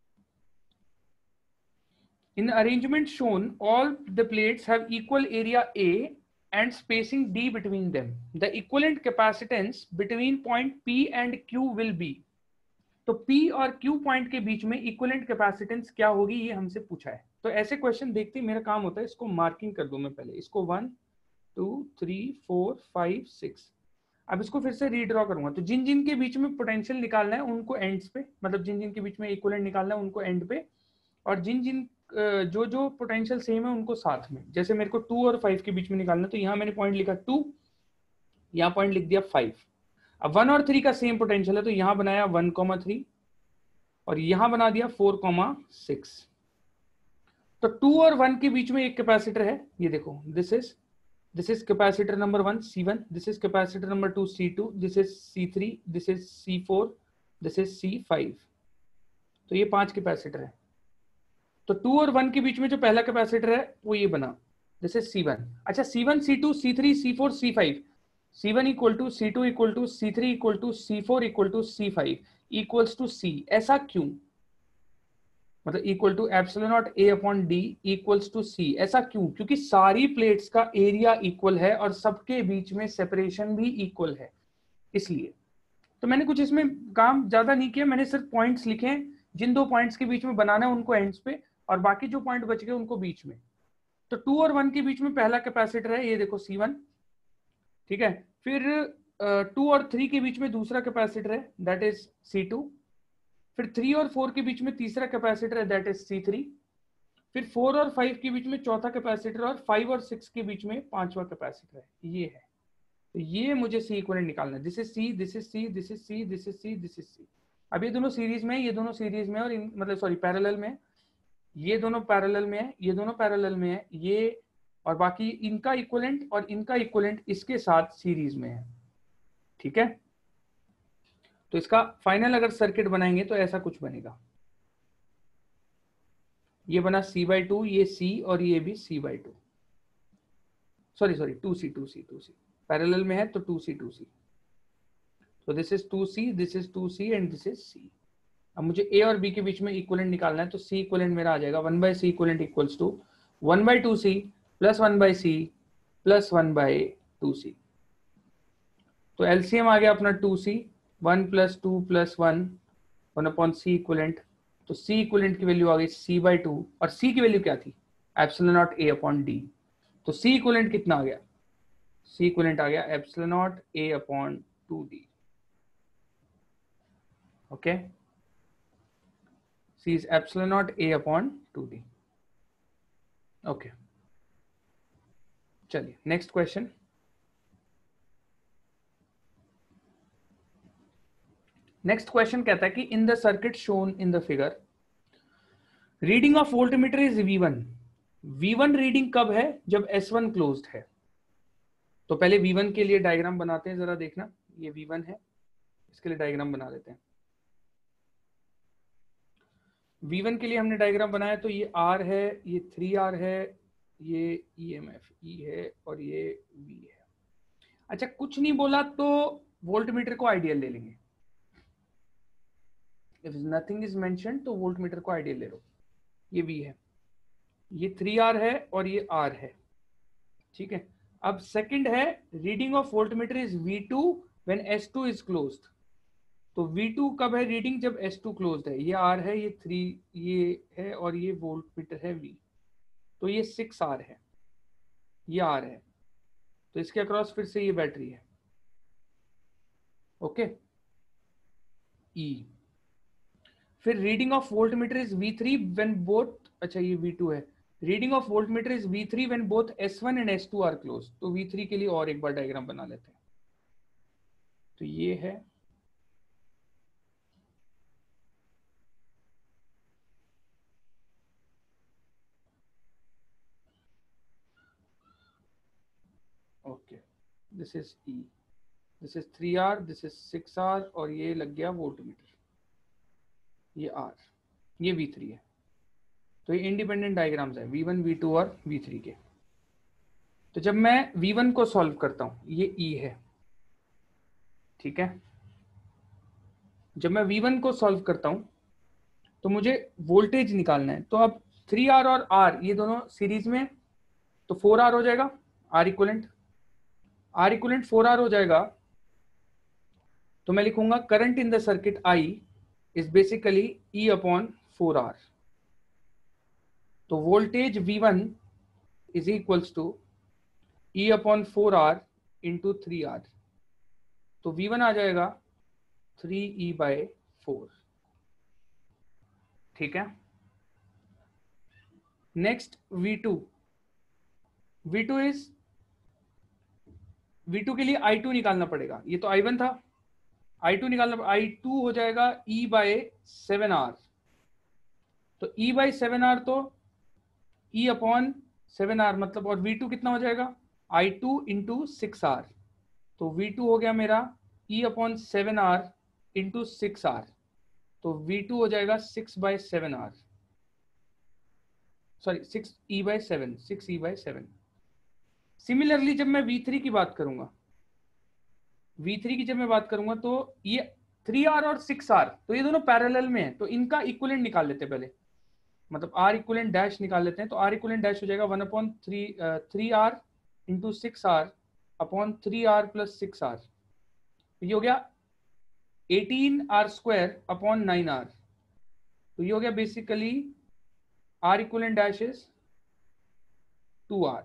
In the arrangement shown, all the plates have equal area A and spacing D between them. The equivalent capacitance between point P and Q will be. तो P और Q point के बीच में equivalent capacitance क्या होगी, ये हमसे पूछा है। तो ऐसे क्वेश्चन देखते ही मेरा काम होता है इसको मार्किंग कर दूं मैं पहले, इसको 1 2 3 4 5 6। अब इसको फिर से रीड्रॉ करूंगा। तो जिन जिन के बीच में पोटेंशियल निकालना है उनको एंड्स पे, मतलब जिन जिन के बीच में इक्विवेलेंट निकालना है उनको एंड पे, और जिन जिन जो जो पोटेंशियल सेम है उनको साथ में। जैसे मेरे को 2 और 5 के बीच में निकालना है, तो यहाँ मैंने पॉइंट लिखा 2, यहाँ पॉइंट लिख दिया 5। अब 1 और 3 का सेम पोटेंशियल है, तो यहाँ बनाया 1,3 और यहां बना दिया 4,6। तो 2 और 1 के बीच में एक कैपेसिटर है, ये देखो, this is capacitor number 1 C1, this is capacitor number 2 C2, this is C3, this is C4, this is C5। तो ये 5 कैपेसिटर है। तो 2 और 1 के बीच में जो पहला कैपेसिटर है वो ये बना, दिस इज C1। अच्छा, C1 C2 C3 C4 C5, C1 equal to C2 equal to C3 equal to C4 equal to C5 equals to C। ऐसा क्यों, मतलब equal to epsilon naught A upon D equals to C, ऐसा क्यों? क्योंकि सारी plates का area equal है और सबके बीच में सेपरेशन भी इक्वल है, इसलिए। तो मैंने कुछ इसमें काम ज्यादा नहीं किया, मैंने सिर्फ पॉइंट्स लिखे हैं, जिन 2 पॉइंट्स के बीच में बनाना है उनको एंड्स पे, और बाकी जो पॉइंट बच गए उनको बीच में। तो 2 और 1 के बीच में पहला कैपेसिटर है, ये देखो C1, ठीक है। फिर 2 और 3 के बीच में दूसरा कैपेसिटर है, दैट इज C2। फिर 3 और 4 के बीच में तीसरा कैपेसिटर है, दैट इज C3। फिर 4 और 5 के बीच में चौथा कैपेसिटर, और 5 और 6 के बीच में पांचवा कैपेसिटर है, ये है। तो ये मुझे सी इक्विवेलेंट निकालना है। This is C, this is C, this is C, this is C, this is C. अब ये दोनों सीरीज में, ये दोनों सीरीज में, और मतलब सॉरी पैरेलल में, ये दोनों पैरेलल में है, ये दोनों पैरेलल में है, ये और बाकी इनका इक्विवेलेंट और इनका इक्विवेलेंट इसके साथ सीरीज में है, ठीक है। तो इसका फाइनल अगर सर्किट बनाएंगे तो ऐसा कुछ बनेगा। ये बना C/2, ये C और ये भी C/2, सॉरी 2C पैरेलल में है तो 2C। तो this is 2C, this is 2C and this is C। अब मुझे A और B के बीच में इक्विवेलेंट निकालना है, तो C इक्विवेलेंट मेरा आ जाएगा 1/C equivalent equals to 1/2C plus 1/C plus 1/2C। तो एलसीएम आ गया अपना 2C, 1 + 2 + 1 1/C इक्विवेलेंट। तो C इक्विवेलेंट की वैल्यू आ गई C/2, और C की वैल्यू क्या थी, ε0 A/D। तो C इक्विवेलेंट कितना आ गया, C इक्विवेलेंट आ गया ε0 A/2D। Okay, C is ε0 A/2D। Okay, चलिए नेक्स्ट क्वेश्चन। नेक्स्ट क्वेश्चन कहता है कि in the circuit shown in the figure reading of voltmeter is V1। V1 reading कब है, जब S1 क्लोज्ड है। तो पहले V1 के लिए डायग्राम बनाते हैं, जरा देखना। ये V1 है, इसके लिए डायग्राम बना लेते हैं। V1 के लिए हमने डायग्राम बनाया, तो ये R है, ये 3R है, ये EMF E है, और ये V है। अच्छा, कुछ नहीं बोला तो वोल्टमीटर को आइडियल ले लेंगे। इफ नथिंग इज मेंशन्ड तो वोल्टमीटर को आइडियल ले लो। ये V है, ये 3R है, और ये R है, ठीक है। अब सेकंड है, reading of voltmeter is V2 when S2 is closed. तो V2 कब है रीडिंग, जब S2 क्लोज्ड है। ये R है, ये 3 ये है, और ये वोल्टमीटर है V। तो ये 6R है, ये R है, तो इसके अक्रॉस फिर से ये बैटरी है। Okay, E। फिर reading of voltmeter is V3 when both, अच्छा ये V2 है। Reading of voltmeter is V3 when both S1 and S2 are close. तो V3 के लिए और एक बार डायग्राम बना लेते हैं। तो ये है, okay, this is E, this is 3R, this is 6R, और ये लग गया वोल्टमीटर, ये R, ये V3 है। तो ये इंडिपेंडेंट डायग्राम्स है V1, V2 और V3 के। तो जब मैं V1 को सॉल्व करता हूं, ये E है, ठीक है। जब मैं V1 को सॉल्व करता हूं तो मुझे वोल्टेज निकालना है। तो अब 3R और R ये दोनों सीरीज में, तो 4R हो जाएगा, R इक्विवेलेंट 4R हो जाएगा। तो मैं लिखूंगा current in the circuit I is basically E/4R। तो voltage V1 is equals to E/4R into 3R। तो V1 आ जाएगा 3E/4, ठीक है। नेक्स्ट V2 इज, V2 के लिए I2 निकालना पड़ेगा। ये तो I1 था, I2 निकालना, I2 हो जाएगा E/7R। तो E/7R तो E/7R मतलब, और V2 कितना हो जाएगा, I2 इंटू 6R। तो V2 हो गया मेरा E/7R इंटू 6R। तो V2 हो जाएगा 6/7R, सॉरी 6E/7। सिमिलरली जब मैं V3 की बात करूंगा, V3 की जब मैं बात करूंगा, तो ये 3R और 6R, तो ये दोनों पैरेलल में है, तो इनका इक्विवेलेंट निकाल लेते हैं पहले, मतलब R इक्विवेलेंट डैश निकाल लेते हैं। तो R इक्विवेलेंट डैश हो जाएगा 1/3R into 6R upon 3R plus 6R। ये हो गया 18R² अपॉन 9R। तो ये हो गया basically R equivalent dash is 2R,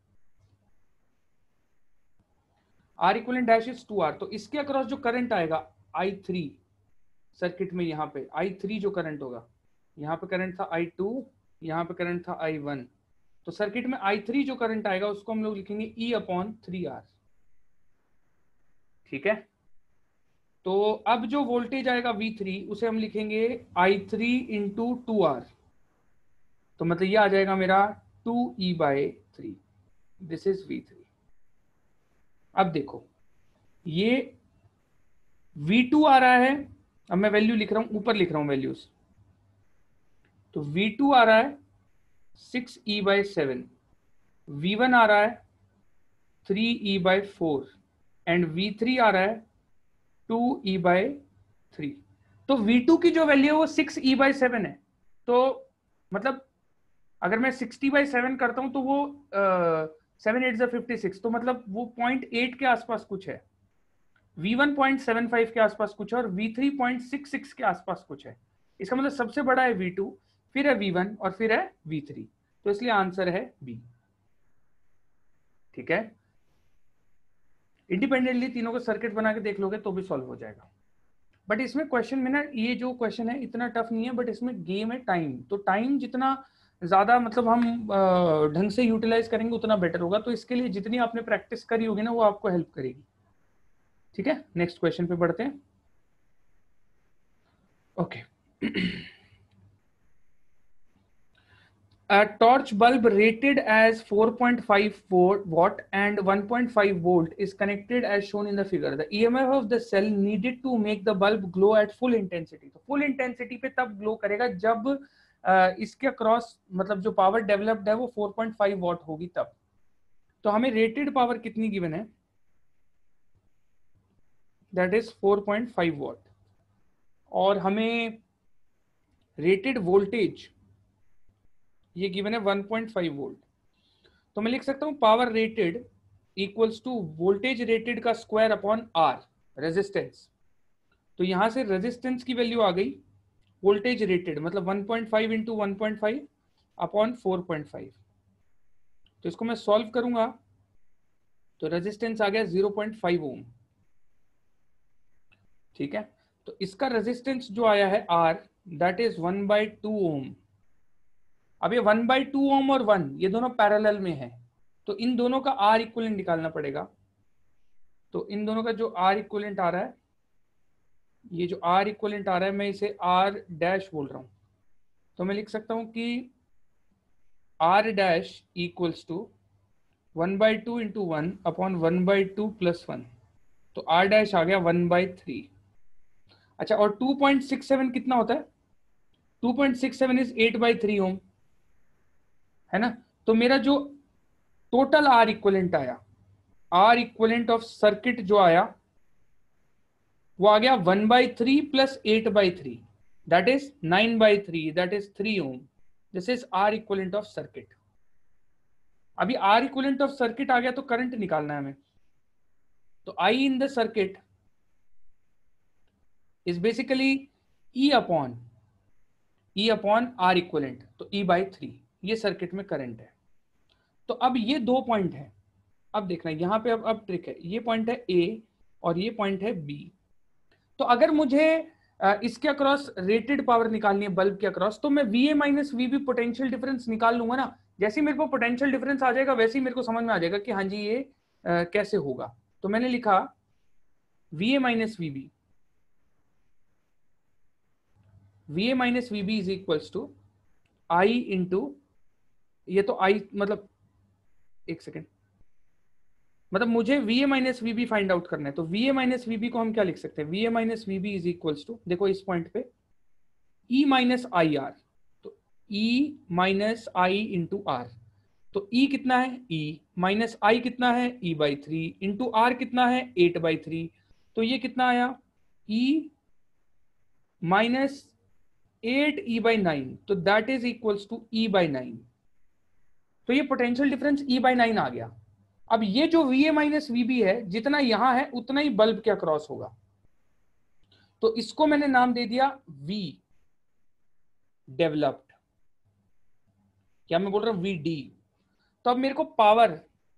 R equivalent dash is 2R। तो इसके अक्रॉस जो करंट आएगा I3 सर्किट में, यहाँ पे I3 जो करंट होगा, यहाँ पे करंट था I2, यहाँ पे करंट था I1, तो सर्किट में I3 जो करंट आएगा उसको हम लोग लिखेंगे E/3R। ठीक है, तो अब जो वोल्टेज आएगा V3 उसे हम लिखेंगे I3 इंटू 2R, तो मतलब ये आ जाएगा मेरा 2E/3, दिस इज V3। अब देखो ये V2 आ रहा है, अब मैं वैल्यू लिख रहा हूं, ऊपर लिख रहा हूं वैल्यूज, तो V2 आ रहा है 6E/7, V1 आ रहा है 3E/4 एंड V3 आ रहा है 2E/3। तो V2 की जो वैल्यू है वो 6E/7 है, तो मतलब अगर मैं 60/7 करता हूं तो वो 7 8 56, तो मतलब वो 0.8 के आसपास कुछ है, V1 0.75 के आसपास कुछ है और V3 0.66 के आसपास कुछ है। इसका मतलब सबसे बड़ा है V2, फिर है V1 और फिर है V3, तो इसलिए आंसर है B। ठीक है, इंडिपेंडेंटली तीनों को सर्किट बना के देख लोगे तो भी सॉल्व हो जाएगा। बट इसमें क्वेश्चन में ना, ये जो क्वेश्चन है इतना टफ नहीं है, बट इसमें गेम है टाइम, तो टाइम जितना ज्यादा मतलब हम ढंग से यूटिलाइज करेंगे उतना बेटर होगा, तो इसके लिए जितनी आपने प्रैक्टिस करी होगी ना वो आपको हेल्प करेगी। ठीक है, नेक्स्ट क्वेश्चन पे बढ़ते हैं। Okay, A torch bulb rated as 4.5 watt and 1.5 volt is connected as shown in the figure. The EMF of the cell needed to make the bulb glow at full intensity. तो full intensity पे तब glow करेगा जब इसके across मतलब जो power developed है वो 4.5 वॉट होगी तब। तो हमें रेटेड पावर कितनी गिवन है, दैट इज 4.5 वॉट, और हमें रेटेड वोल्टेज ये गिवन है 1.5 वोल्ट। तो मैं लिख सकता हूं power rated equals to voltage rated का स्क्वायर अपॉन आर, रेजिस्टेंस। तो यहां से रेजिस्टेंस की वैल्यू आ गई, वोल्टेज रेटेड मतलब 1.5 इंटू 1.5 अपॉन 4.5। तो इसको मैं सॉल्व करूंगा तो रेजिस्टेंस आ गया 0.5 ओम। ठीक है, तो इसका रेजिस्टेंस जो आया है R, दैट इज 1/2 ओम। अब ये 1/2 ओम और 1 ये दोनों पैरेलल में है, तो इन दोनों का R इक्विवेलेंट निकालना पड़ेगा। तो इन दोनों का जो R इक्विवेलेंट आ रहा है, ये जो R इक्विवेलेंट आ रहा है मैं इसे R डैश बोल रहा हूं, तो मैं लिख सकता हूं कि R dash equals to 1/2 into 1 upon 1/2 plus 1, तो R डैश आ गया 1/3। अच्छा, और 2.67 कितना होता है, 2.67 इज 8/3 ओम, है ना। तो मेरा जो टोटल R इक्विवेलेंट आया, R इक्विवेलेंट ऑफ सर्किट जो आया वो आ गया 1/3 plus 8/3, that is 9/3, that is 3 ohm. This is R equivalent of circuit. अभी R इक्विवेलेंट ऑफ सर्किट आ गया तो करंट निकालना है हमें, तो I in the circuit is basically E upon R equivalent, तो E/3 ये सर्किट में करंट है। तो अब ये दो पॉइंट है, अब देखना यहाँ पे अब ट्रिक है, ये पॉइंट है A और ये पॉइंट है B। तो अगर मुझे इसके अक्रॉस रेटेड पावर निकालनी है बल्ब के अक्रॉस, तो मैं VA minus VB potential difference निकाल लूंगा ना। जैसे ही मेरे को पोटेंशियल डिफरेंस आ जाएगा वैसे ही मेरे को समझ में आ जाएगा कि हाँ जी ये कैसे होगा। तो मैंने लिखा VA minus VB, VA minus VB is equals to I into, ये तो I मतलब एक सेकेंड, मतलब मुझे VA minus VB find out करना है, तो VA माइनस VB को हम क्या लिख सकते हैं, VA minus VB is equals to, देखो इस पॉइंट पे E माइनस IR, तो E minus I into R। तो E कितना है, E माइनस I कितना है, E/3 इंटू R कितना है 8/3, तो ये कितना आया E माइनस 8E/9, तो that is equals to E/9। तो ये पोटेंशियल डिफरेंस E/9 आ गया। अब ये जो VA माइनस VB है जितना यहां है उतना ही बल्ब के अक्रॉस होगा, तो इसको मैंने नाम दे दिया V डेवलप्ड, क्या मैं बोल रहा हूं VD। तो अब मेरे को पावर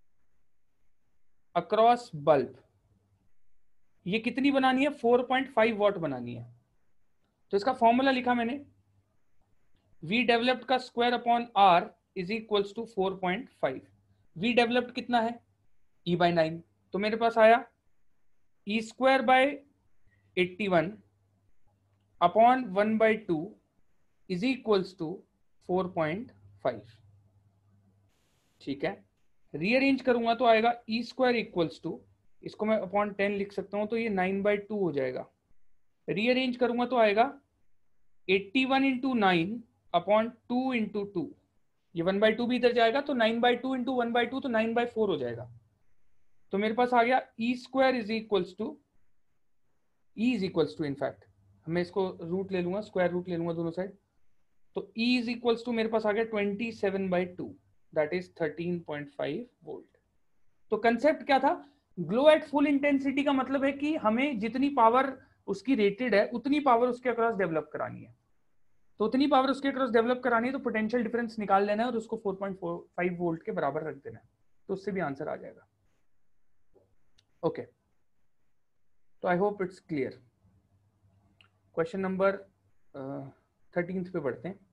अक्रॉस बल्ब ये कितनी बनानी है, 4.5 वॉट बनानी है। तो इसका फॉर्मूला लिखा मैंने, वी डेवलप्ड का square upon R is equals to 4.5। V developed कितना है, ई बाई 9, तो मेरे पास आया E square by 81 upon 1/2 is equals to 4.5। ठीक है, रीअरेंज करूंगा तो आएगा ई स्क्वायर इक्वल्स टू, इसको मैं अपॉन 10 लिख सकता हूं, तो ये 9/2 हो जाएगा। रीअरेंज करूंगा तो आएगा 81 इंटू 9 अपॉन 2 इंटू 2, ये 1/2 भी इधर जाएगा, तो 9/2 इंटू 1/2 तो 9/4 हो जाएगा। तो मेरे पास आ गया E square is equals to, E is equals to, in fact मैं इसको रूट ले लूंगा, स्क्वायर रूट ले लूंगा दोनों साइड, तो ई इज इक्वल्स टू मेरे पास आ गया 27/2, दैट इज 13.5 वोल्ट। तो कंसेप्ट क्या था, ग्लो एट फुल इंटेंसिटी का मतलब है कि हमें जितनी पावर उसकी रेटेड है उतनी पावर उसके अक्रॉस डेवलप करानी है। तो उतनी पावर उसके अक्रॉस डेवलप करानी है तो पोटेंशियल डिफरेंस निकाल लेना है और उसको 4.5 वोल्ट के बराबर रख देना है, तो उससे भी आंसर आ जाएगा। ओके, तो I hope it's clear. Question number 13 पे बढ़ते हैं।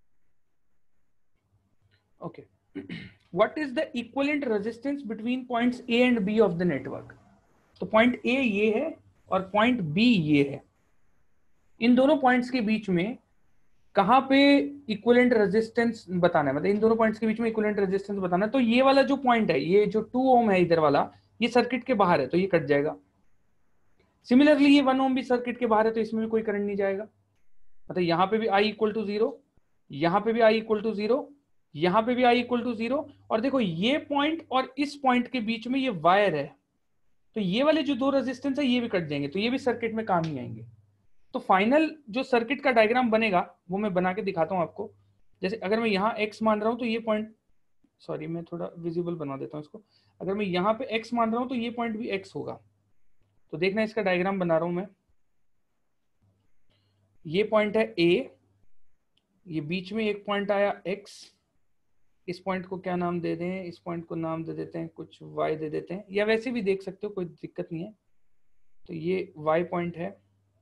Okay, what is the equivalent resistance between points A and B of the network. तो पॉइंट ए ये है और पॉइंट बी ये है, इन दोनों पॉइंट्स के बीच में कहां पे इक्विवेलेंट रेजिस्टेंस बताना है, मतलब इन दोनों पॉइंट्स के बीच में इक्विवेलेंट रेजिस्टेंस बताना है। तो ये वाला जो पॉइंट है, ये जो 2 ओम है इधर वाला, ये सर्किट के बाहर है तो ये कट जाएगा। सिमिलरली ये 1 ओम भी सर्किट के बाहर है तो इसमें भी कोई करंट नहीं जाएगा, मतलब यहाँ पे भी I इक्वल टू 0, यहाँ पे भी I इक्वल टू 0, यहाँ पे भी I इक्वल टू 0, और देखो ये पॉइंट और इस पॉइंट के बीच में ये वायर है, तो ये वाले जो दो रेजिस्टेंस है ये भी कट जाएंगे, तो ये भी सर्किट में काम नहीं आएंगे। तो फाइनल जो सर्किट का डायग्राम बनेगा वो मैं बना के दिखाता हूं आपको। जैसे अगर मैं यहाँ x मान रहा हूं तो ये पॉइंट, सॉरी मैं थोड़ा विजिबल बना देता हूं इसको, अगर मैं यहाँ पे x मान रहा हूं तो ये पॉइंट भी x होगा। तो देखना इसका डायग्राम बना रहा हूं मैं, ये पॉइंट है a, ये बीच में एक पॉइंट आया x, इस पॉइंट को क्या नाम दे दें, इस पॉइंट को नाम दे देते हैं कुछ y दे देते हैं, या वैसे भी देख सकते हो कोई दिक्कत नहीं है। तो ये y पॉइंट है,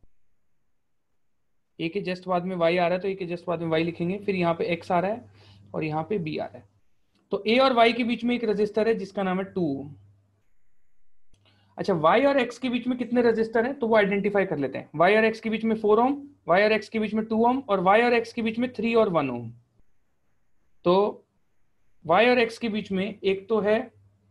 ए के जस्ट बाद में y आ रहा है तो ए के जस्ट बाद में y लिखेंगे, फिर यहाँ पे x आ रहा है और यहाँ पे b आ रहा है। तो a और y के बीच में एक रजिस्टर है जिसका नाम है 2 ओम। अच्छा, y और x के बीच में कितने रजिस्टर हैं तो वो आइडेंटिफाई कर लेते हैं। y और x के बीच में 4 ओम, y और x के बीच में 2 ओम, और y और x के बीच में 3 और 1 ओम। तो y और x के बीच में एक तो है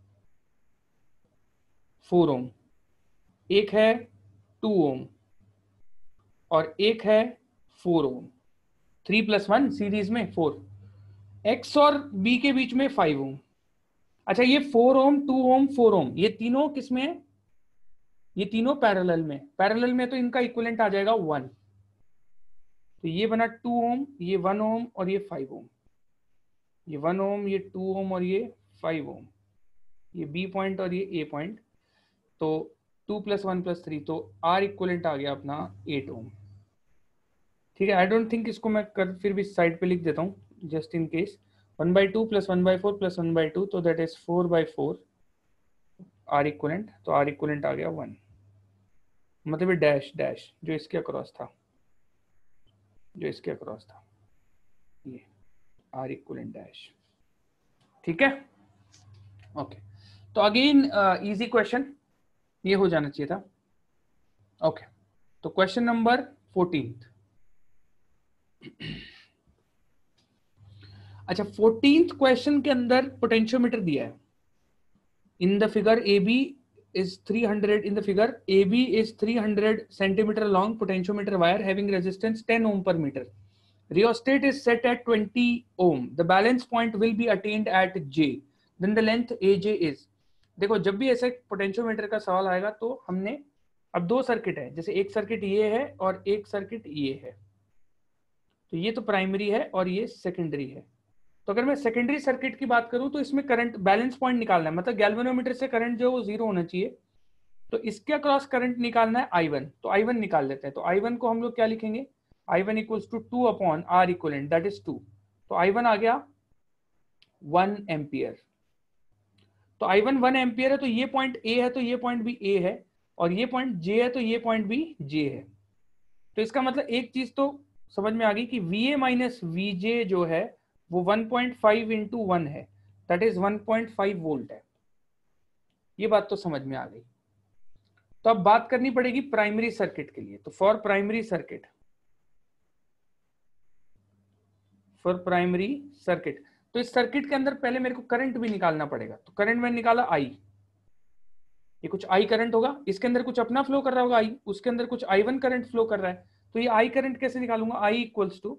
4 ओम, एक है 2 ओम और एक है 4 ओम। 3 + 1 सीरीज में 4। x और b के बीच में 5 ओम। अच्छा, ये 4 ओम, 2 ओम, 4 ओम, ये तीनों किसमें है, ये तीनों पैरेलल में, पैरेलल में तो इनका इक्विवेलेंट आ जाएगा 1। तो ये बना 2 ओम, ये 1 ओम और ये 5 ओम, ये 1 ओम, ये 2 ओम और ये 5 ओम, ये बी पॉइंट और ये ए पॉइंट। तो 2 + 1 + 3, तो आर इक्विवेलेंट आ गया अपना 8 ओम। ठीक है, आई डोंट थिंक इसको मैं कर फिर भी साइड पे लिख देता हूँ जस्ट इन केस। 1/2 + 1/4 + 1/2, तो दैट इज 4/4 आर इक्विवेलेंट। तो आर इक्विवेलेंट आ गया 1, मतलब ये डैश डैश जो इसके अक्रॉस था, जो इसके अक्रॉस था, ये आर इक्विवेलेंट डैश। ठीक है, ओके। तो अगेन इजी क्वेश्चन, ये हो जाना चाहिए था। ओके, तो क्वेश्चन नंबर 14। अच्छा, 14th क्वेश्चन के अंदर पोटेंशियोमीटर दिया है। In the figure AB is 300, in the figure AB is 300 centimeter long potentiometer wire having resistance 10 ohm per meter. Rheostat is set at 20 ohm. The balance point will be attained at J. Then the length AJ is. देखो, जब भी ऐसे potentiometer का सवाल आएगा तो हमने, अब दो सर्किट है, जैसे एक सर्किट ये है और एक सर्किट ये है, तो ये तो प्राइमरी है और ये सेकेंडरी है। तो अगर मैं सेकेंडरी सर्किट की बात करूं तो इसमें करंट बैलेंस पॉइंट निकालना है, मतलब गैल्वेनोमीटर से करंट जो है वो 0 होना चाहिए। तो इसके अक्रॉस करंट निकालना है I1, तो I1 निकाल लेते हैं। तो I1 को हम लोग क्या लिखेंगे, I1 = 2 / R equivalent, that is 2। तो I1 आ गया 1 एम्पियर। तो I1 1 एम्पियर है, तो ये पॉइंट A है, तो ये पॉइंट भी A है, और ये पॉइंट J है, तो ये पॉइंट भी J है। तो इसका मतलब एक चीज तो समझ में आ गई कि VA माइनस VJ जो है वो 1.5 इंटू 1 है, दैट इज 1.5 वोल्ट है। ये बात तो समझ में आ गई। तो अब बात करनी पड़ेगी प्राइमरी सर्किट के लिए। तो फॉर प्राइमरी सर्किट, तो इस सर्किट के अंदर पहले मेरे को करंट भी निकालना पड़ेगा। तो करंट मैंने निकाला I, ये कुछ I करंट होगा, इसके अंदर कुछ अपना फ्लो कर रहा होगा I, उसके अंदर कुछ I1 करंट फ्लो कर रहा है। तो ये I करंट कैसे निकालूंगा? I इक्वल्स टू,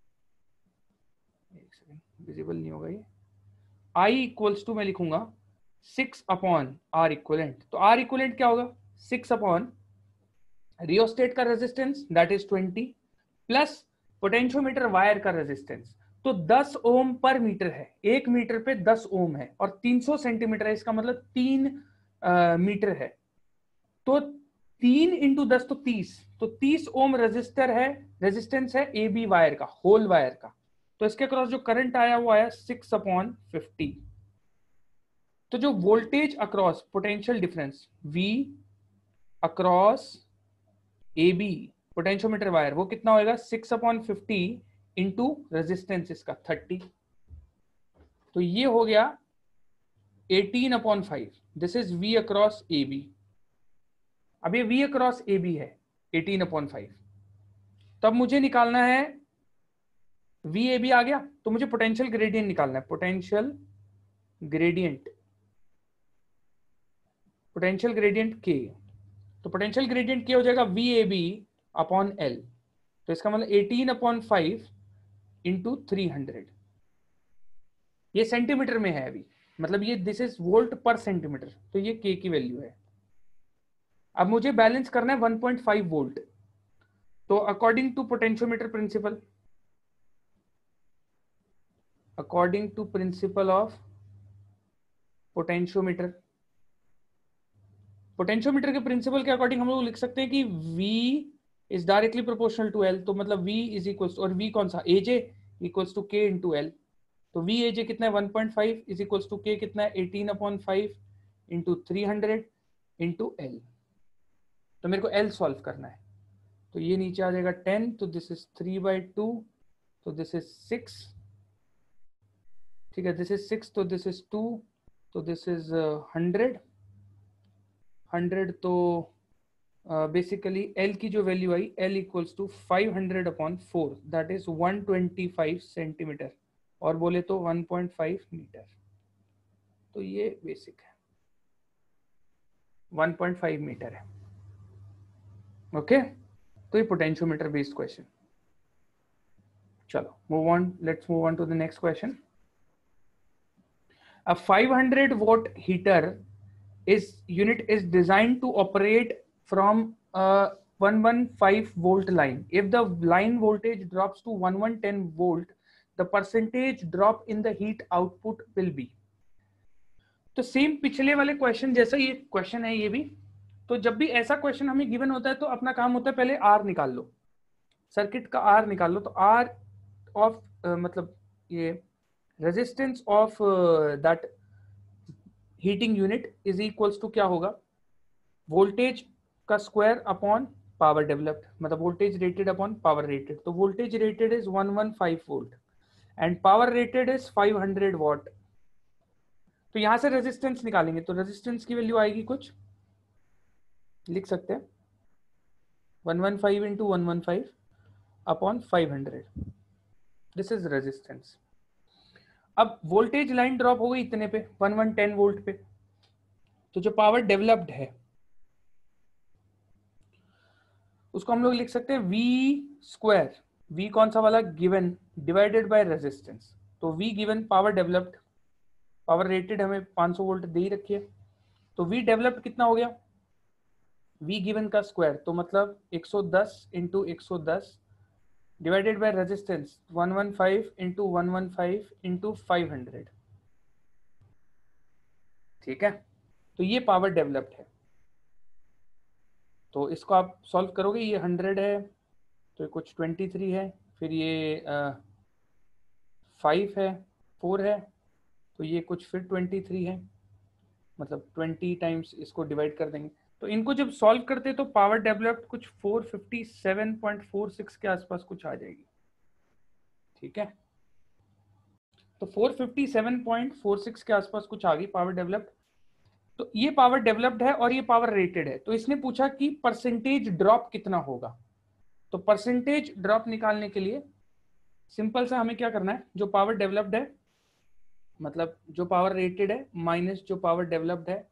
एक सेकंड विजिबल नहीं होगा ये, I इक्वल्स टू मैं लिखूंगा 6 अपॉन R इक्वलेंट। तो R इक्वलेंट क्या होगा? 6 अपॉन रियोस्टेट का resistance that is 20 plus potentiometer wire का रेजिस्टेंस। तो 10 ओम पर मीटर है, 1 मीटर पे 10 ओम है, और 300 सेंटीमीटर है, इसका मतलब 3 मीटर है। तो 3 इंटू 10 तो 30, तो 30 ओम रेजिस्टर है, रेजिस्टेंस है ए बी वायर का, होल वायर का। तो इसके अक्रॉस जो करंट आया वो आया 6 अपॉन 50। तो जो voltage across potential difference V across A B potentiometer wire वो कितना होएगा? 6 अपॉन 50 इंटू रेजिस्टेंस इसका 30। तो ये हो गया 18 upon 5, this is V across A B. अब ये V अक्रॉस ए बी है 18 अपॉन 5। तब मुझे निकालना है V ए बी आ गया, तो मुझे पोटेंशियल ग्रेडियंट निकालना है। Potential gradient K। तो पोटेंशियल ग्रेडियंट K हो जाएगा V A B upon L। तो इसका मतलब 18 अपॉन 5 इंटू 300। ये सेंटीमीटर में है अभी, मतलब ये this is volt per centimetre, तो ये K की वैल्यू है। अब मुझे बैलेंस करना है 1.5 वोल्ट। तो according to potentiometer principle, according to principle of potentiometer, potentiometer के प्रिंसिपल के अकॉर्डिंग हम लोग लिख सकते हैं कि V is directly proportional to L। तो मतलब V इज इक्वल, और V कौन सा? AJ equals to K into L। तो V AJ कितना है? 1.5 इज इक्वल्स टू K कितना है? 18 अपॉन 5 इंटू 300 इंटू L। तो मेरे को L सॉल्व करना है। तो ये नीचे आ जाएगा 10, तो दिस इज 3/2, तो दिस इज 6, ठीक है, दिस इज 6, तो दिस इज 2, तो दिस इज 100। तो बेसिकली L की जो वैल्यू आई, L equals to 500 upon 4 that is 125 centimetre, और बोले तो 1.5 मीटर। तो ये बेसिक है, 1.5 मीटर है। ओके, तो ये पोटेंशियोमीटर बेस्ड क्वेश्चन। चलो move on, let's move on to the next question. A 500 watt heater unit is designed to operate from a 115 volt line. If the line voltage drops to 1110 volt, the percentage drop in the heat output will be. तो same पिछले वाले question जैसा ये question है ये भी। तो जब भी ऐसा क्वेश्चन हमें गिवन होता है तो अपना काम होता है पहले R निकाल लो, सर्किट का R निकाल लो। तो R ऑफ मतलब ये resistance of that heating unit is equals to क्या होगा? वोल्टेज का स्क्वायर अपॉन पावर डेवलप्ड, मतलब voltage rated upon power rated. तो voltage rated is 115 volt and power rated is 500 watt. तो यहां से रेजिस्टेंस निकालेंगे, तो रेजिस्टेंस की वैल्यू आएगी कुछ, लिख सकते हैं 115 into 115 upon 500, this is resistance. अब वोल्टेज लाइन ड्रॉप हो गई इतने पे, 1110 वोल्ट पे। तो जो पावर डेवलप्ड है उसको हम लोग लिख सकते हैं V स्क्वायर, V कौन सा वाला? Given, divided by resistance. तो V given power developed, power rated हमें 500 वोल्ट दे ही रखी है, तो V डेवलप्ड कितना हो गया? V गिवन का स्क्वायर, तो मतलब 110 into 110 divided by resistance 115 into 115 into 500, ठीक है। तो ये पावर डेवलप्ड है। तो इसको आप सॉल्व करोगे, ये 100 है, तो कुछ 23 है, फिर ये 5 है, 4 है, तो ये कुछ फिर 23 है, मतलब 20 टाइम्स इसको डिवाइड कर देंगे। तो इनको जब सॉल्व करते तो पावर डेवलप्ड कुछ 457.46 के आसपास कुछ आ जाएगी। ठीक है, तो 457.46 के आसपास कुछ आ गई पावर डेवलप्ड। तो ये पावर डेवलप्ड है और ये पावर रेटेड है। तो इसने पूछा कि परसेंटेज ड्रॉप कितना होगा। तो परसेंटेज ड्रॉप निकालने के लिए सिंपल सा हमें क्या करना है, जो पावर डेवलप्ड है मतलब जो पावर रेटेड है माइनस जो पावर डेवलप्ड है,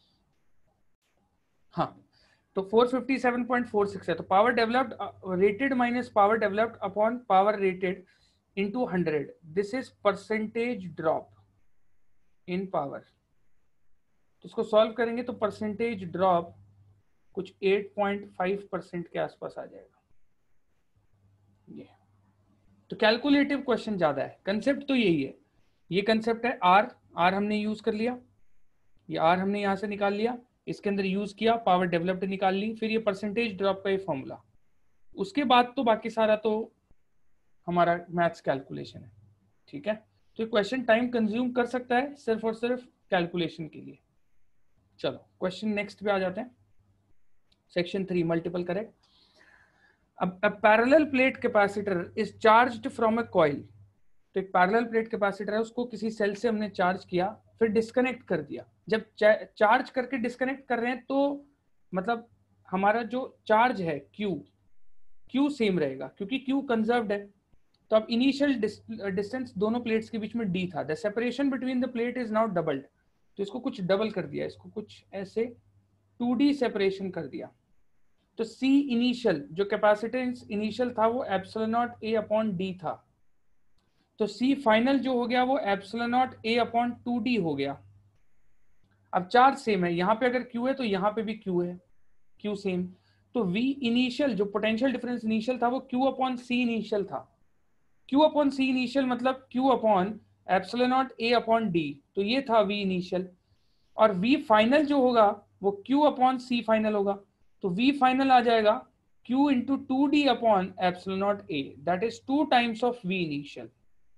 हाँ, तो 457.46 है। तो power developed rated minus power developed upon power rated into 100, this is percentage drop in power. तो इसको सॉल्व करेंगे तो परसेंटेज ड्रॉप कुछ 8.5% के आसपास आ जाएगा ये। तो कैलकुलेटिव क्वेश्चन ज्यादा है, कंसेप्ट तो यही है। ये कंसेप्ट है आर, आर हमने यूज कर लिया, ये आर हमने यहां से निकाल लिया, इसके अंदर यूज किया, पावर डेवलप्ड निकाल ली, फिर ये परसेंटेज ड्रॉप का ये फॉर्मूला। उसके बाद तो बाकी सारा तो हमारा मैथ्स कैलकुलेशन है। ठीक है, तो ये क्वेश्चन टाइम कंज्यूम कर सकता है सिर्फ और सिर्फ कैलकुलेशन के लिए। चलो क्वेश्चन नेक्स्ट पे आ जाते हैं। Section 3 multiple correct. अब parallel plate capacitor is charged from a coil. तो एक पैरेलल प्लेट कैपेसिटर है, उसको किसी सेल से हमने चार्ज किया, फिर डिस्कनेक्ट कर दिया। जब चार्ज करके डिस्कनेक्ट कर रहे हैं तो मतलब हमारा जो चार्ज है Q सेम रहेगा क्योंकि Q कंजर्व्ड है। तो अब इनिशियल डिस्टेंस दोनों प्लेट्स के बीच में d था। The separation between the plate is now doubled. तो इसको कुछ डबल कर दिया, इसको कुछ ऐसे 2D सेपरेशन कर दिया। तो C इनिशियल जो कैपेसिटेंस इनिशियल था वो epsilon naught A upon D था। तो C फाइनल जो हो गया वो epsilon naught A upon 2D हो गया। अब चार्ज सेम है, यहाँ पे अगर Q है तो यहाँ पे भी Q है, Q सेम। तो V इनिशियल जो पोटेंशियल डिफरेंस इनिशियल था वो Q अपॉन C इनिशियल था। Q अपॉन C इनिशियल मतलब Q upon epsilon naught A upon D, तो ये था V इनिशियल। और V फाइनल जो होगा वो Q अपॉन C फाइनल होगा। तो V फाइनल आ जाएगा Q into 2D upon epsilon naught A, that is 2 times of V initial.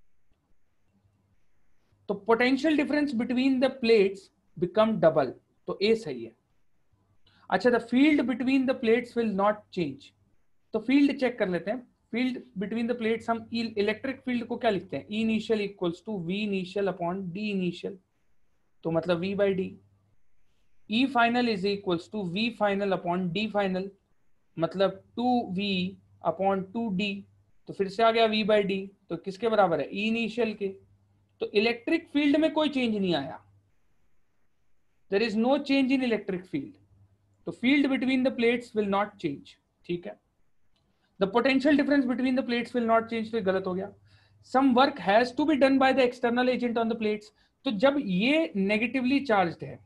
तो potential difference between the plates become double, तो A सही है। अच्छा, the field between the plates will not change. तो field check कर लेते हैं। Field between the plates हम इलेक्ट्रिक फील्ड को क्या लिखते हैं, E initial equals to V initial upon D initial, तो मतलब V by D। E final is equals to V final upon D final, मतलब 2V अपॉन 2D। तो फिर से आ गया V बाई D, तो किसके बराबर है, E इनिशियल के। तो इलेक्ट्रिक फील्ड में कोई चेंज नहीं आया, there is no change in electric field. तो field between the plates will not change. ठीक है, the potential difference between the plates will not change, तो गलत हो गया। Some work has to be done by the external agent on the plates. तो जब ये नेगेटिवली चार्ज्ड है,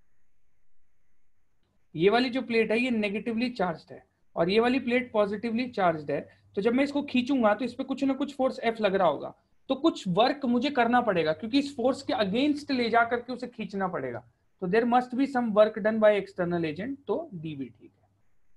ये वाली जो प्लेट है ये नेगेटिवली चार्ज्ड है और ये वाली प्लेट पॉजिटिवली चार्ज्ड है, तो जब मैं इसको खींचूंगा तो इस पे कुछ ना कुछ फोर्स F लग रहा होगा। तो कुछ वर्क मुझे करना पड़ेगा क्योंकि इस फोर्स के अगेंस्ट ले जा करके उसे खींचना पड़ेगा। तो there must be some work done by external agent, तो डी भी ठीक है।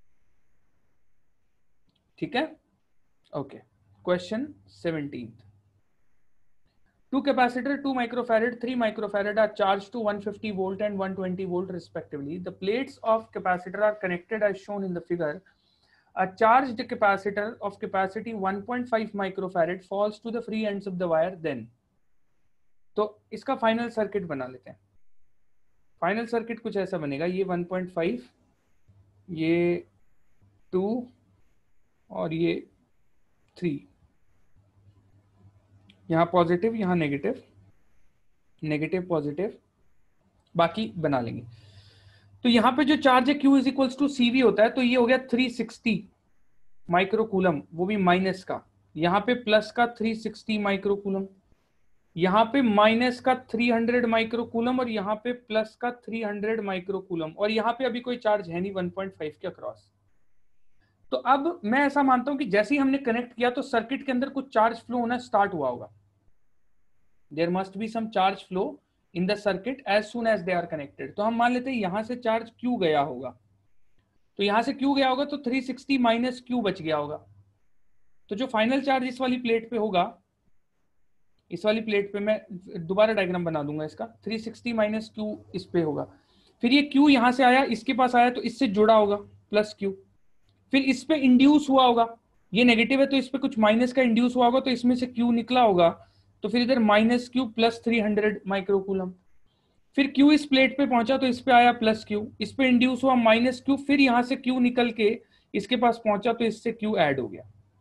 ठीक है, okay. Question 17, two capacitor 2 microfarad 3 microfarad are charged to 150 volt and 120 volt respectively. The plates of capacitor are connected as shown in the figure. A charged capacitor of capacity 1.5 microfarad falls to the free ends of the wire, then तो इसका final circuit बना लेते हैं। Final circuit कुछ ऐसा बनेगा, ये 1.5, ये 2 और ये 3, यहाँ पॉजिटिव यहाँ नेगेटिव, नेगेटिव पॉजिटिव, बाकी बना लेंगे। तो यहाँ पे जो चार्ज है Q is equals to CV होता है, तो ये हो गया 360 माइक्रोकूलम, वो भी माइनस का। यहाँ पे प्लस का 360 माइक्रोकूलम, यहाँ पे माइनस का 300 माइक्रोकूलम और यहाँ पे प्लस का 300 माइक्रोकूलम, और यहाँ पे अभी कोई चार्ज है नहीं 1.5 के अक्रॉस। तो अब मैं ऐसा मानता हूं कि जैसे ही हमने कनेक्ट किया तो सर्किट के अंदर कुछ चार्ज फ्लो होना स्टार्ट हुआ होगा। There must be some charge flow in the circuit as soon as they are connected. तो हम मान लेते हैं यहां से चार्ज Q गया होगा, तो यहां से Q गया होगा तो 360 माइनस Q बच गया होगा। तो जो फाइनल चार्ज इस वाली प्लेट पे होगा इस वाली प्लेट पे मैं दोबारा डायग्राम बना दूंगा इसका, 360 माइनस क्यू इस पे होगा, फिर ये क्यू यहां से आया इसके पास आया तो इससे जुड़ा होगा प्लस क्यू, फिर इस पे इंड्यूस हुआ होगा, ये नेगेटिव है तो इस पे कुछ माइनस का इंड्यूस हुआ होगा तो इसमें से क्यू निकला होगा, तो फिर इधर माइनस क्यू प्लस 300 माइक्रोकूलम, फिर क्यू इस प्लेट पे पहुंचा तो इस पे आया प्लस क्यू, इस पे इंड्यूस हुआ माइनस क्यू, फिर यहां से क्यू निकल के इसके पास पहुंचा तो इससे क्यू ऐड हो गया।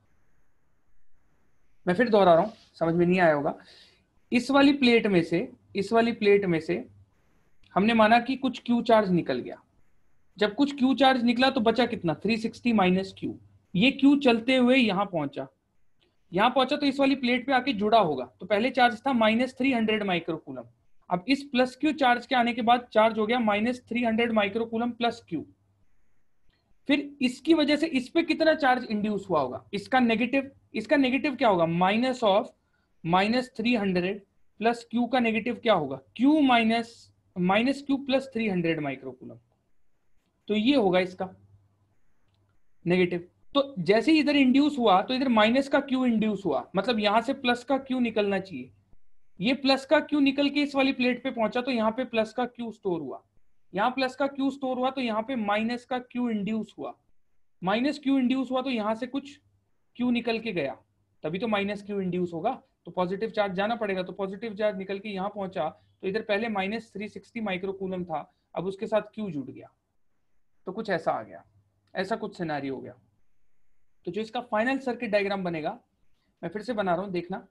मैं फिर दोहरा रहा हूं, समझ में नहीं आया होगा। इस वाली प्लेट में से हमने माना कि कुछ क्यू चार्ज निकल गया, जब कुछ क्यू चार्ज निकला तो बचा कितना, 360 माइनस क्यू, ये क्यू चलते हुए यहां पहुंचा तो इस वाली प्लेट पे आके जुड़ा होगा, तो पहले चार्ज था -300 माइक्रोकूलम, अब इस प्लस क्यू चार्ज के आने के बाद चार्ज हो गया -300 माइक्रोकूलम प्लस क्यू, फिर इसकी वजह से इस पे कितना चार्ज इंड्यूस हुआ होगा, इसका नेगेटिव क्या होगा, माइनस ऑफ -300 प्लस क्यू का नेगेटिव क्या होगा, Q minus Q plus 300 microcoulomb, तो ये होगा इसका नेगेटिव। तो जैसे ही इधर इंड्यूस हुआ तो इधर माइनस का क्यू इंड्यूस हुआ, मतलब यहां से प्लस का क्यू निकलना चाहिए, ये प्लस का क्यू निकल के इस वाली प्लेट पे पहुंचा तो यहाँ पे प्लस का क्यू स्टोर हुआ, यहाँ प्लस का क्यू स्टोर हुआ तो यहाँ पे माइनस का क्यू इंड्यूस हुआ, माइनस क्यू इंड्यूस हुआ तो यहाँ से कुछ क्यू निकल के गया, तभी तो माइनस क्यू इंड्यूस होगा, तो पॉजिटिव चार्ज जाना पड़ेगा, तो पॉजिटिव चार्ज निकल के यहाँ पहुंचा तो इधर पहले -360 माइक्रोकूलम था, अब उसके साथ क्यू जुड़ गया, तो कुछ ऐसा आ गया, ऐसा कुछ सिनेरियो हो गया। तो जो इसका फाइनल सर्किट डायग्राम बनेगा, मैं फिर से बना रहा हूं, देखना,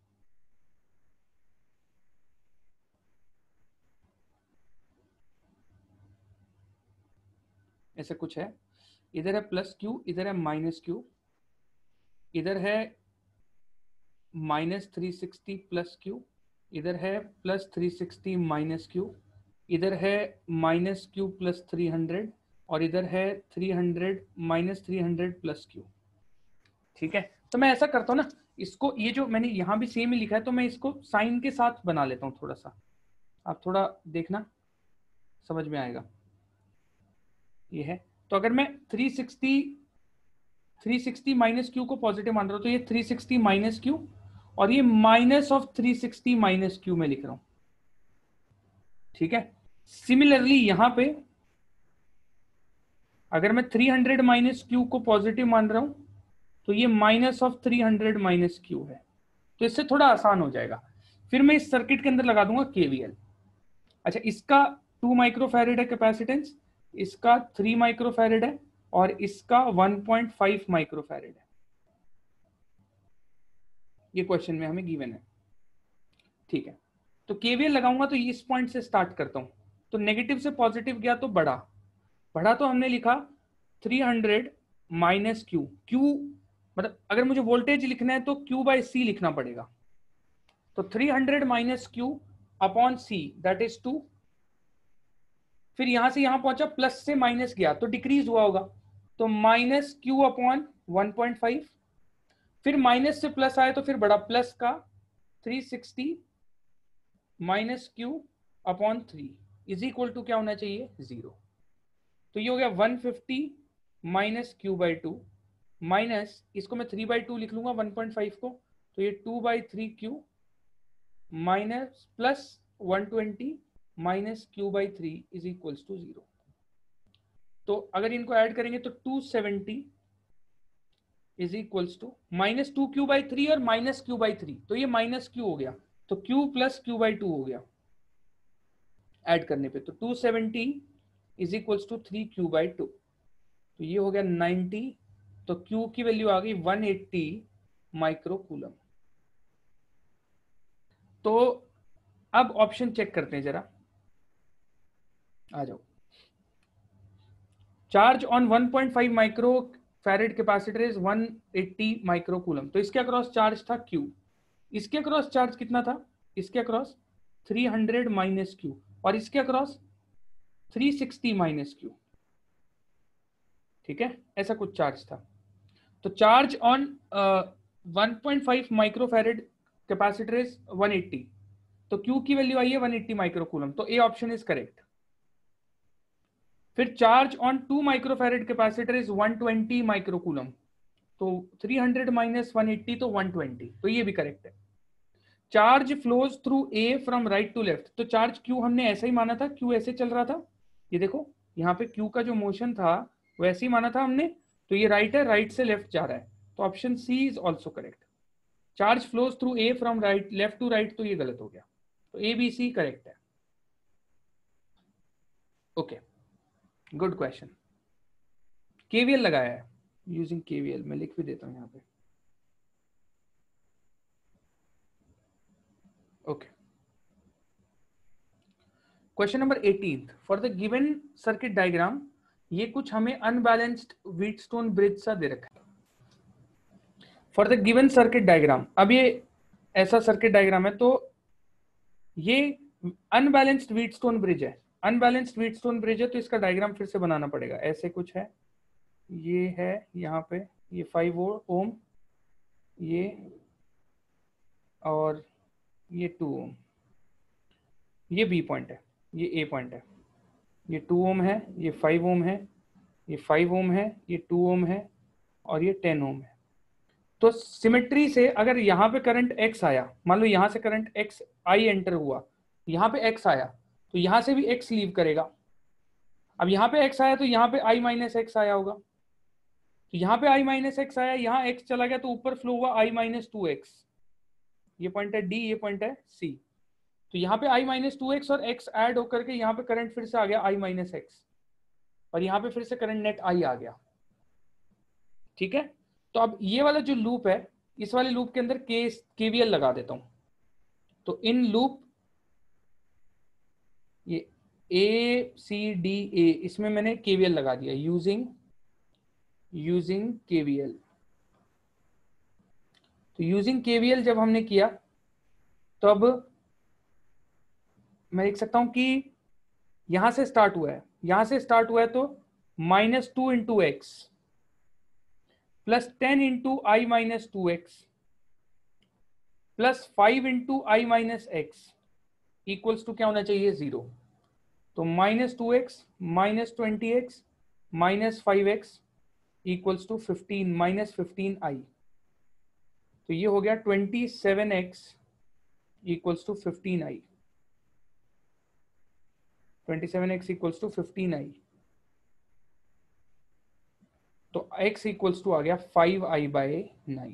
ऐसे कुछ है, इधर है प्लस क्यू, इधर है माइनस क्यू, इधर है -360 प्लस क्यू, इधर है +360 माइनस क्यू, इधर है माइनस क्यू प्लस 300, और इधर है 300 -300 प्लस क्यू। ठीक है, तो मैं ऐसा करता हूँ ना, इसको ये जो मैंने यहाँ भी सेम ही लिखा है तो मैं इसको साइन के साथ बना लेता हूँ थोड़ा सा, आप थोड़ा देखना समझ में आएगा। ये है, तो अगर मैं 360 माइनस क्यू को पॉजिटिव मान रहा हूँ तो ये 360 माइनस क्यू, और ये माइनस ऑफ 360 माइनस क्यू में लिख रहा हूं। ठीक है, सिमिलरली यहां पे अगर मैं 300 माइनस क्यू को पॉजिटिव मान रहा हूं तो ये माइनस ऑफ 300 माइनस क्यू है, तो इससे थोड़ा आसान हो जाएगा। फिर मैं इस सर्किट के अंदर लगा दूंगा केवीएल। अच्छा, इसका 2 माइक्रोफैरेड है कैपेसिटेंस, इसका 3 माइक्रोफैरेड है, और इसका 1.5 माइक्रोफैरेड है, ये क्वेश्चन में हमें गिवन है। ठीक है, तो केवीएल लगाऊंगा तो इस पॉइंट से स्टार्ट करता हूं, तो नेगेटिव से पॉजिटिव गया तो बढ़ा तो हमने लिखा 300 माइनस क्यू, मतलब अगर मुझे वोल्टेज लिखना है तो Q बाय C लिखना पड़ेगा, तो 300 minus Q upon C that is 2, फिर यहां से यहां पहुंचा, प्लस से माइनस गया तो डिक्रीज हुआ होगा, तो माइनस क्यू अपॉन 1.5, फिर माइनस से प्लस आया तो फिर बड़ा प्लस का 360 minus Q upon 3 is equal to क्या होना चाहिए, 0। तो ये हो गया 150 माइनस क्यू बाई 2, माइनस इसको मैं 3/2 लिख लूंगा 1.5 को, तो ये 2/3 Q minus plus 120 minus Q by 3 is equals to 0। तो अगर इनको ऐड करेंगे तो 270 इज इक्वल्स टू -2 क्यू/3 और -q/3, तो ये -q हो गया, तो q प्लस q/2 हो गया ऐड करने पे, तो 270 इज इक्वल्स टू 3q/2, तो ये हो गया 90, तो q की वैल्यू आ गई 180 माइक्रोकूलम। तो अब ऑप्शन चेक करते हैं जरा, आ जाओ। Charge on 1.5 micro farad capacitor is 180 microcoulomb, तो इसके अक्रॉस चार्ज था Q, इसके अक्रॉस चार्ज कितना था, इसके अक्रॉस 300 माइनस Q, और इसके अक्रॉस 360 माइनस Q। ठीक है, ऐसा कुछ चार्ज था। तो charge on 1.5 micro farad capacitor is 180, तो Q की वैल्यू आई है 180 माइक्रोकूलम, तो ए ऑप्शन इज करेक्ट। फिर charge on 2 microfarad capacitor is 120 microcoulomb, तो 300 माइनस 180 तो 120, तो ये भी करेक्ट है। Charge flows through A from right to left, तो चार्ज क्यू हमने ऐसा ही माना था, क्यू ऐसे चल रहा था, ये देखो यहाँ पे क्यू का जो मोशन था वैसे ही माना था हमने, तो ये राइट है, राइट से लेफ्ट जा रहा है, तो option C is also correct. Charge flows through A from right left to right, तो ये गलत हो गया, तो ए बी सी करेक्ट है। Okay, good question. केवीएल लगाया है, यूजिंग केवीएल मैं लिख भी देता हूं यहाँ पे। Okay, question number 18, for the given circuit diagram, ये कुछ हमें अनबैलेंस्ड व्हीटस्टोन ब्रिज सा दे रखा है। For the given circuit diagram, अब ये ऐसा सर्किट डायग्राम है, तो ये अनबैलेंस्ड व्हीटस्टोन ब्रिज है, अनबैलेंस्ड व्हीटस्टोन ब्रिज है, तो इसका डायग्राम फिर से बनाना पड़ेगा। ऐसे कुछ है, ये है यहाँ पे, ये 5 ओम, ये और ये 2 ओम, ये बी पॉइंट है, ये ए पॉइंट है, ये 2 ओम है, ये 5 ओम है, ये 5 ओम है, ये 2 ओम है और ये 10 ओम है। तो सिमेट्री से अगर यहाँ पे करंट x आया, मान लो यहाँ से करंट x आई एंटर हुआ, यहाँ पे x आया, तो यहाँ से भी x लीव करेगा। अब यहाँ पे x आया तो यहाँ पे i माइनस एक्स आया होगा, तो यहाँ पे i माइनस एक्स आया, यहाँ x चला गया तो ऊपर फ्लो हुआ i माइनस 2x, ये पॉइंट है D, ये पॉइंट है C, तो यहाँ पे i माइनस 2x और x ऐड होकर के यहाँ पे करंट फिर से आ गया i माइनस एक्स, और यहाँ पे फिर से करंट नेट I आ गया। ठीक है, तो अब ये वाला जो लूप है, इस वाले लूप के अंदर केवीएल लगा देता हूं। तो इन लूप ये ए सी डी ए, इसमें मैंने केवीएल लगा दिया यूजिंग केवीएल। तो यूजिंग केवीएल जब हमने किया तो अब मैं देख सकता हूं कि यहां से स्टार्ट हुआ है, यहां से स्टार्ट हुआ है, तो -2 into X plus 10 into I minus 2x plus 5 into I minus X equals to क्या होना चाहिए, 0। तो -2x minus 20x minus 5x equals to 15 minus 15i, तो ये हो गया 27x equals to 15i, 27x equals to 15i, तो x equals to आ गया 5i/9,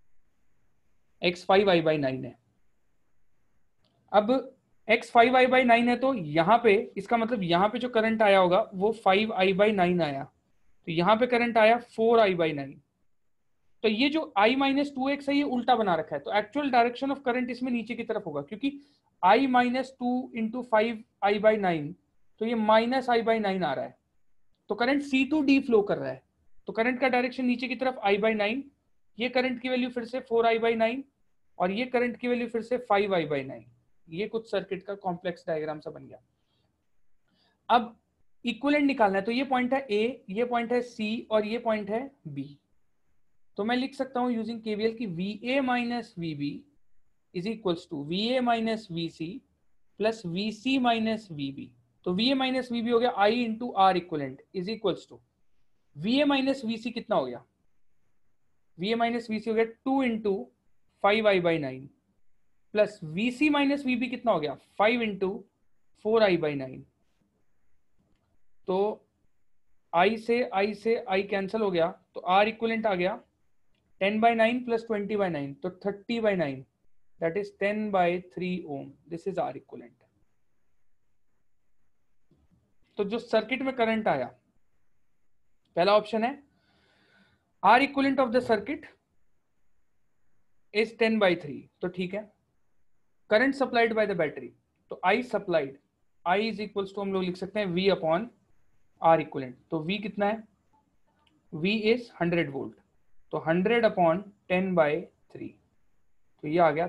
x 5i/9 है। अब x 5i/9 है, तो यहाँ पे इसका मतलब यहाँ पे जो करंट आया होगा वो 5i/9 आया, तो यहाँ पे करंट आया 4i/9, तो ये जो i माइनस 2x है ये उल्टा बना रखा है, तो एक्चुअल डायरेक्शन ऑफ करंट इसमें नीचे की तरफ होगा, क्योंकि i माइनस 2 इंटू 5i/9, तो ये माइनस i/9 आ रहा है, तो करंट C2D फ्लो कर रहा है, तो करंट का डायरेक्शन नीचे की तरफ i/9, ये करंट की वैल्यू फिर से 4i/9 और ये करंट की वैल्यू फिर से 5i/9। ये कुछ सर्किट का कॉम्प्लेक्स डायग्राम सा बन गया। अब इक्विवेलेंट निकालना है, तो ये पॉइंट है A, ये पॉइंट है C और ये पॉइंट है B, तो मैं लिख सकता हूं यूजिंग केवीएल की VA minus VB is equals to VA minus VC plus VC minus VB, तो VA माइनस VB हो गया I into R equivalent is equals to VA minus VC कितना हो गया, VA माइनस VC हो गया 2 into 5i/9 plus VC minus VB कितना हो गया 5 इंटू 4i/9, तो I से I कैंसिल हो गया, तो R इक्विवेलेंट आ गया 10/9 प्लस 20/9, तो 30/9, that is 10/3 ohm, this is R equivalent. तो जो सर्किट में करंट आया, पहला ऑप्शन है R equivalent of the circuit is 10/3, तो ठीक है। Current supplied by the battery, तो I supplied, I is equals to हम लोग लिख सकते हैं V अपॉन R इक्विवेलेंट, तो V कितना है, V इज 100 वोल्ट, तो 100 अपॉन 10/3, तो ये आ गया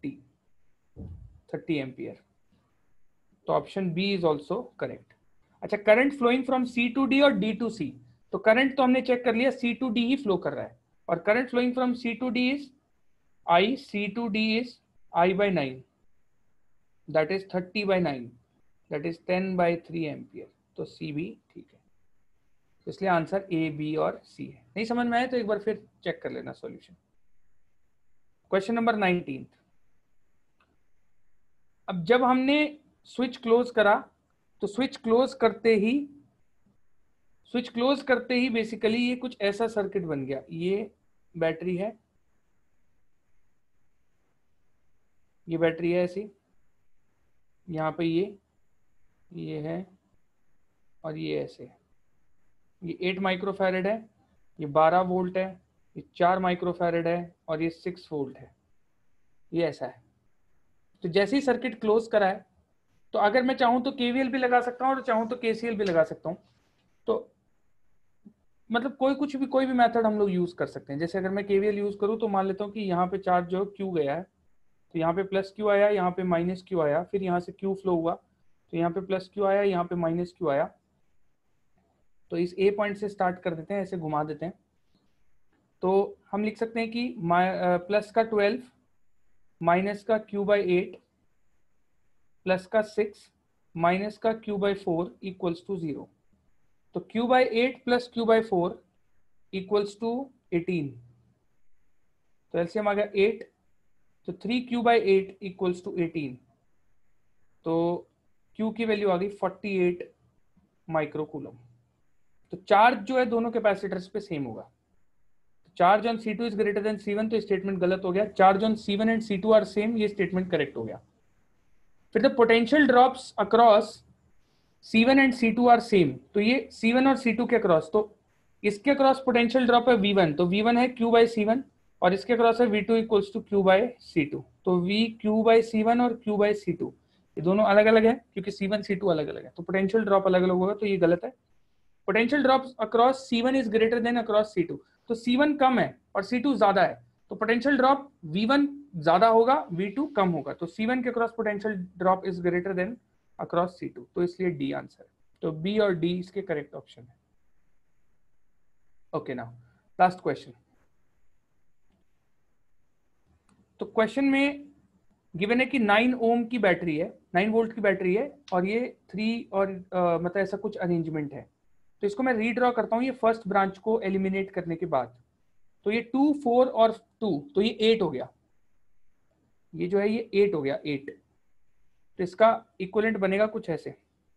30 एम्पियर, तो option B is also correct. अच्छा, current flowing from C to D और D टू C, तो करंट तो हमने चेक कर लिया C टू D ही फ्लो कर रहा है, और current flowing from C to D is I, C to D is I/9, that is 30/9, that is 10/3 ampere, तो C भी ठीक है, इसलिए आंसर A, B और C है। नहीं समझ में आया तो एक बार फिर चेक कर लेना सॉल्यूशन। क्वेश्चन नंबर 19, अब जब हमने स्विच क्लोज करा तो स्विच क्लोज करते ही बेसिकली ये कुछ ऐसा सर्किट बन गया। ये बैटरी है, ये बैटरी है ऐसी, यहाँ पे ये है और ये ऐसे है। ये 8 माइक्रोफैरेड है, ये 12 वोल्ट है, ये 4 माइक्रोफैरेड है और ये 6 वोल्ट है। ये ऐसा है। तो जैसे ही सर्किट क्लोज करा है तो अगर मैं चाहूं तो केवीएल भी लगा सकता हूं और चाहूं तो केसीएल भी लगा सकता हूं। तो मतलब कोई भी मेथड हम लोग यूज कर सकते हैं। जैसे अगर मैं केवीएल यूज करूं तो मान लेता हूं कि यहाँ पे चार्ज जो क्यू गया है, तो यहाँ पे प्लस क्यू आया, यहाँ पे माइनस क्यू आया, फिर यहाँ से क्यू फ्लो हुआ, तो यहाँ पे प्लस क्यू आया, यहाँ पे माइनस क्यू आया। तो इस ए पॉइंट से स्टार्ट कर देते हैं, ऐसे घुमा देते हैं। तो हम लिख सकते हैं कि प्लस का 12, माइनस का क्यू बाई 8, प्लस का 6, माइनस का क्यू बाई 4 इक्वल्स टू 0। तो Q by 8 plus Q by 4 equals to 18। तो एलसीएम आ गया 8, तो 3 क्यू बाई 8 इक्वल्स टू 18। तो क्यू की वैल्यू आ गई 48 माइक्रोकूलम। तो चार्ज जो है दोनों कैपेसिटर्स पे सेम होगा। Charge on C2 is greater than C1, तो स्टेटमेंट गलत हो गया। चार्ज ऑन C1 and C2 are same, ये स्टेटमेंट करेक्ट हो गया। फिर the potential drops across C1 and C2 are same, तो ये C1 और C2 के अक्रॉस, तो इसके अक्रॉस पोटेंशियल ड्रॉप है V1, तो V1 है Q बाई C1, और इसके अक्रॉस है V2 equals to Q by C2। तो V Q बाई C1 और Q बाई C2 ये दोनों अलग अलग है क्योंकि C1 C2 अलग अलग है, तो पोटेंशियल ड्रॉप अलग अलग होगा, तो ये गलत है। Potential drop across C1 is greater than across C2, तो C1 कम है और C2 ज्यादा है, तो पोटेंशियल ड्रॉप V1 ज्यादा होगा, V2 कम होगा। तो C1 के across potential drop is greater than across C2, तो इसलिए डी आंसर। तो बी और डी इसके करेक्ट ऑप्शन है। Okay, now last question. तो क्वेश्चन में गिवन है कि 9 ओम की बैटरी है, 9 वोल्ट की बैटरी है, और ये 3 और मतलब ऐसा कुछ अरेंजमेंट है। तो इसको मैं रीड्रॉ करता हूँ ये फर्स्ट ब्रांच को एलिमिनेट करने के बाद। तो ये 2, 4 और 2, तो ये 8 हो गया। ये जो है ये 8 हो गया, 8। तो इसका इक्विवेलेंट बनेगा कुछ ऐसे,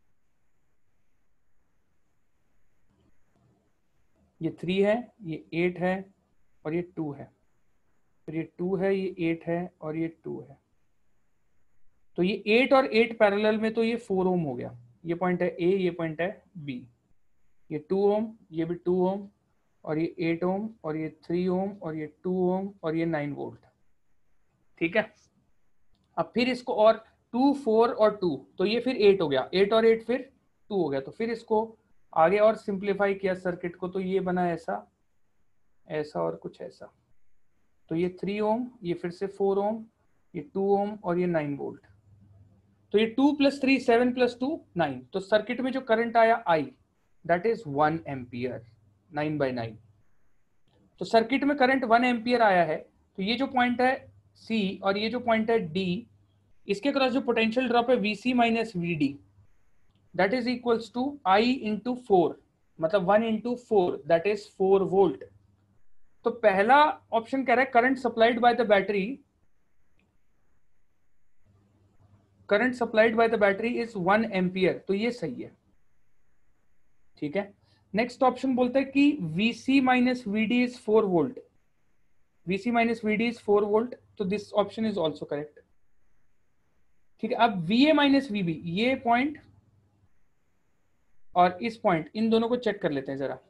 ये 3 है, ये 8 है और ये 2 है, फिर ये 2 है, ये 8 है और ये 2 है। तो ये 8 और 8 पैरेलल में, तो ये 4 ओम हो गया। ये पॉइंट है ए, ये पॉइंट है बी। ये 2 ओम, ये भी 2 ओम, और ये 8 ओम, और ये 3 ओम, और ये 2 ओम, और ये 9 वोल्ट। ठीक है। अब फिर इसको और 2, 4 और 2, तो ये फिर 8 हो गया, 8 और 8 फिर 2 हो गया। तो फिर इसको आगे और सिंप्लीफाई किया सर्किट को, तो ये बना ऐसा, ऐसा और कुछ ऐसा। तो ये 3 ओम, ये फिर से 4 ओम, ये 2 ओम और ये 9 वोल्ट। तो ये 2 + 3 7 + 2 9। तो सर्किट में जो करंट आया I, दैट इज 1 एम्पियर, 9/9। तो सर्किट में करंट 1 एम्पियर आया है। तो ये जो पॉइंट है C और ये जो पॉइंट है D, इसके क्रॉस जो पोटेंशियल ड्रॉप है VC minus VD, that is equals to I into 4, मतलब 1 इंटू 4, दैट इज 4 वोल्ट। तो पहला ऑप्शन कह रहा है current supplied by the battery, current supplied by the battery is 1 ampere, तो ये सही है। ठीक है। नेक्स्ट ऑप्शन बोलता है कि VC minus VD is 4 volt, VC minus VD is 4 volt, तो this option is also correct. ठीक है। अब VA माइनस VB, ये पॉइंट और इस पॉइंट, इन दोनों को चेक कर लेते हैं जरा।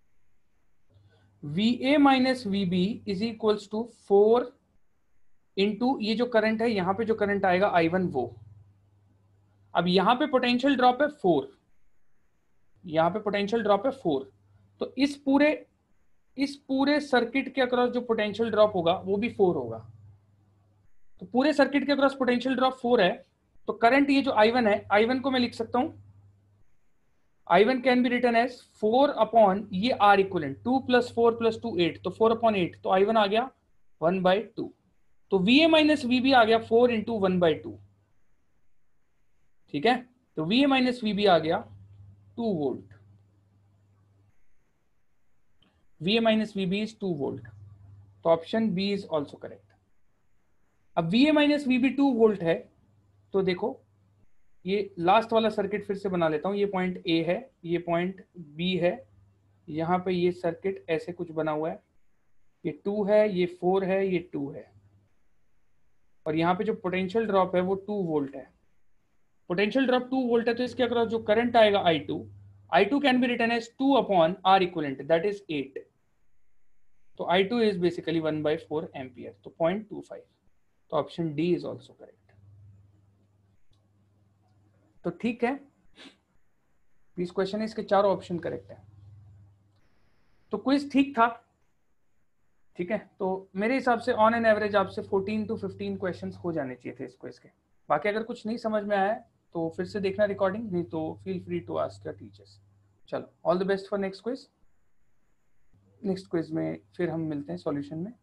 VA minus VB is equals to 4 into ये जो करंट है, यहां पे जो करंट आएगा I1 वो। अब यहां पे पोटेंशियल ड्रॉप है 4, यहां पे पोटेंशियल ड्रॉप है 4, तो इस पूरे सर्किट के अक्रॉस जो पोटेंशियल ड्रॉप होगा वो भी 4 होगा। तो पूरे सर्किट के अक्रॉस पोटेंशियल ड्रॉप 4 है, तो करंट ये जो I1 है, I1 को मैं लिख सकता हूं, I1 can be written as 4 upon ये R इक्वलेंट 2 + 4 + 2 8, तो 4/8, तो I1 आ गया 1/2। तो VA माइनस VB आ गया 4 इंटू 1/2। ठीक है। तो VA माइनस VB आ गया 2 volt, VA minus VB is 2 volt, तो option B is also correct. अब VA माइनस VB 2 वोल्ट है, तो देखो ये लास्ट वाला सर्किट फिर से बना लेता हूँ। ये पॉइंट ए है, ये पॉइंट बी है, यहाँ पे ये सर्किट ऐसे कुछ बना हुआ है, ये 2 है, ये 4 है, ये 2 है, और यहाँ पे जो पोटेंशियल ड्रॉप है वो 2 वोल्ट है। पोटेंशियल ड्रॉप 2 वोल्ट है, तो इसके अक्रॉस जो करंट आएगा I2 can be written as 2 upon R equivalent, that is 8। तो I2 इज बेसिकली 1/4 एम्पियर, तो 0.25। तो option D is also correct. तो ठीक है, इस क्वेश्चन है, इसके चारों ऑप्शन करेक्ट है। तो क्विज ठीक था, ठीक है। तो मेरे हिसाब से ऑन एन एवरेज आपसे 14 to 15 क्वेश्चंस हो जाने चाहिए थे इस क्विज के। बाकी अगर कुछ नहीं समझ में आया तो फिर से देखना रिकॉर्डिंग, नहीं तो feel free to ask your teachers. चलो, all the best for next quiz. Next quiz में फिर हम मिलते हैं सॉल्यूशन में।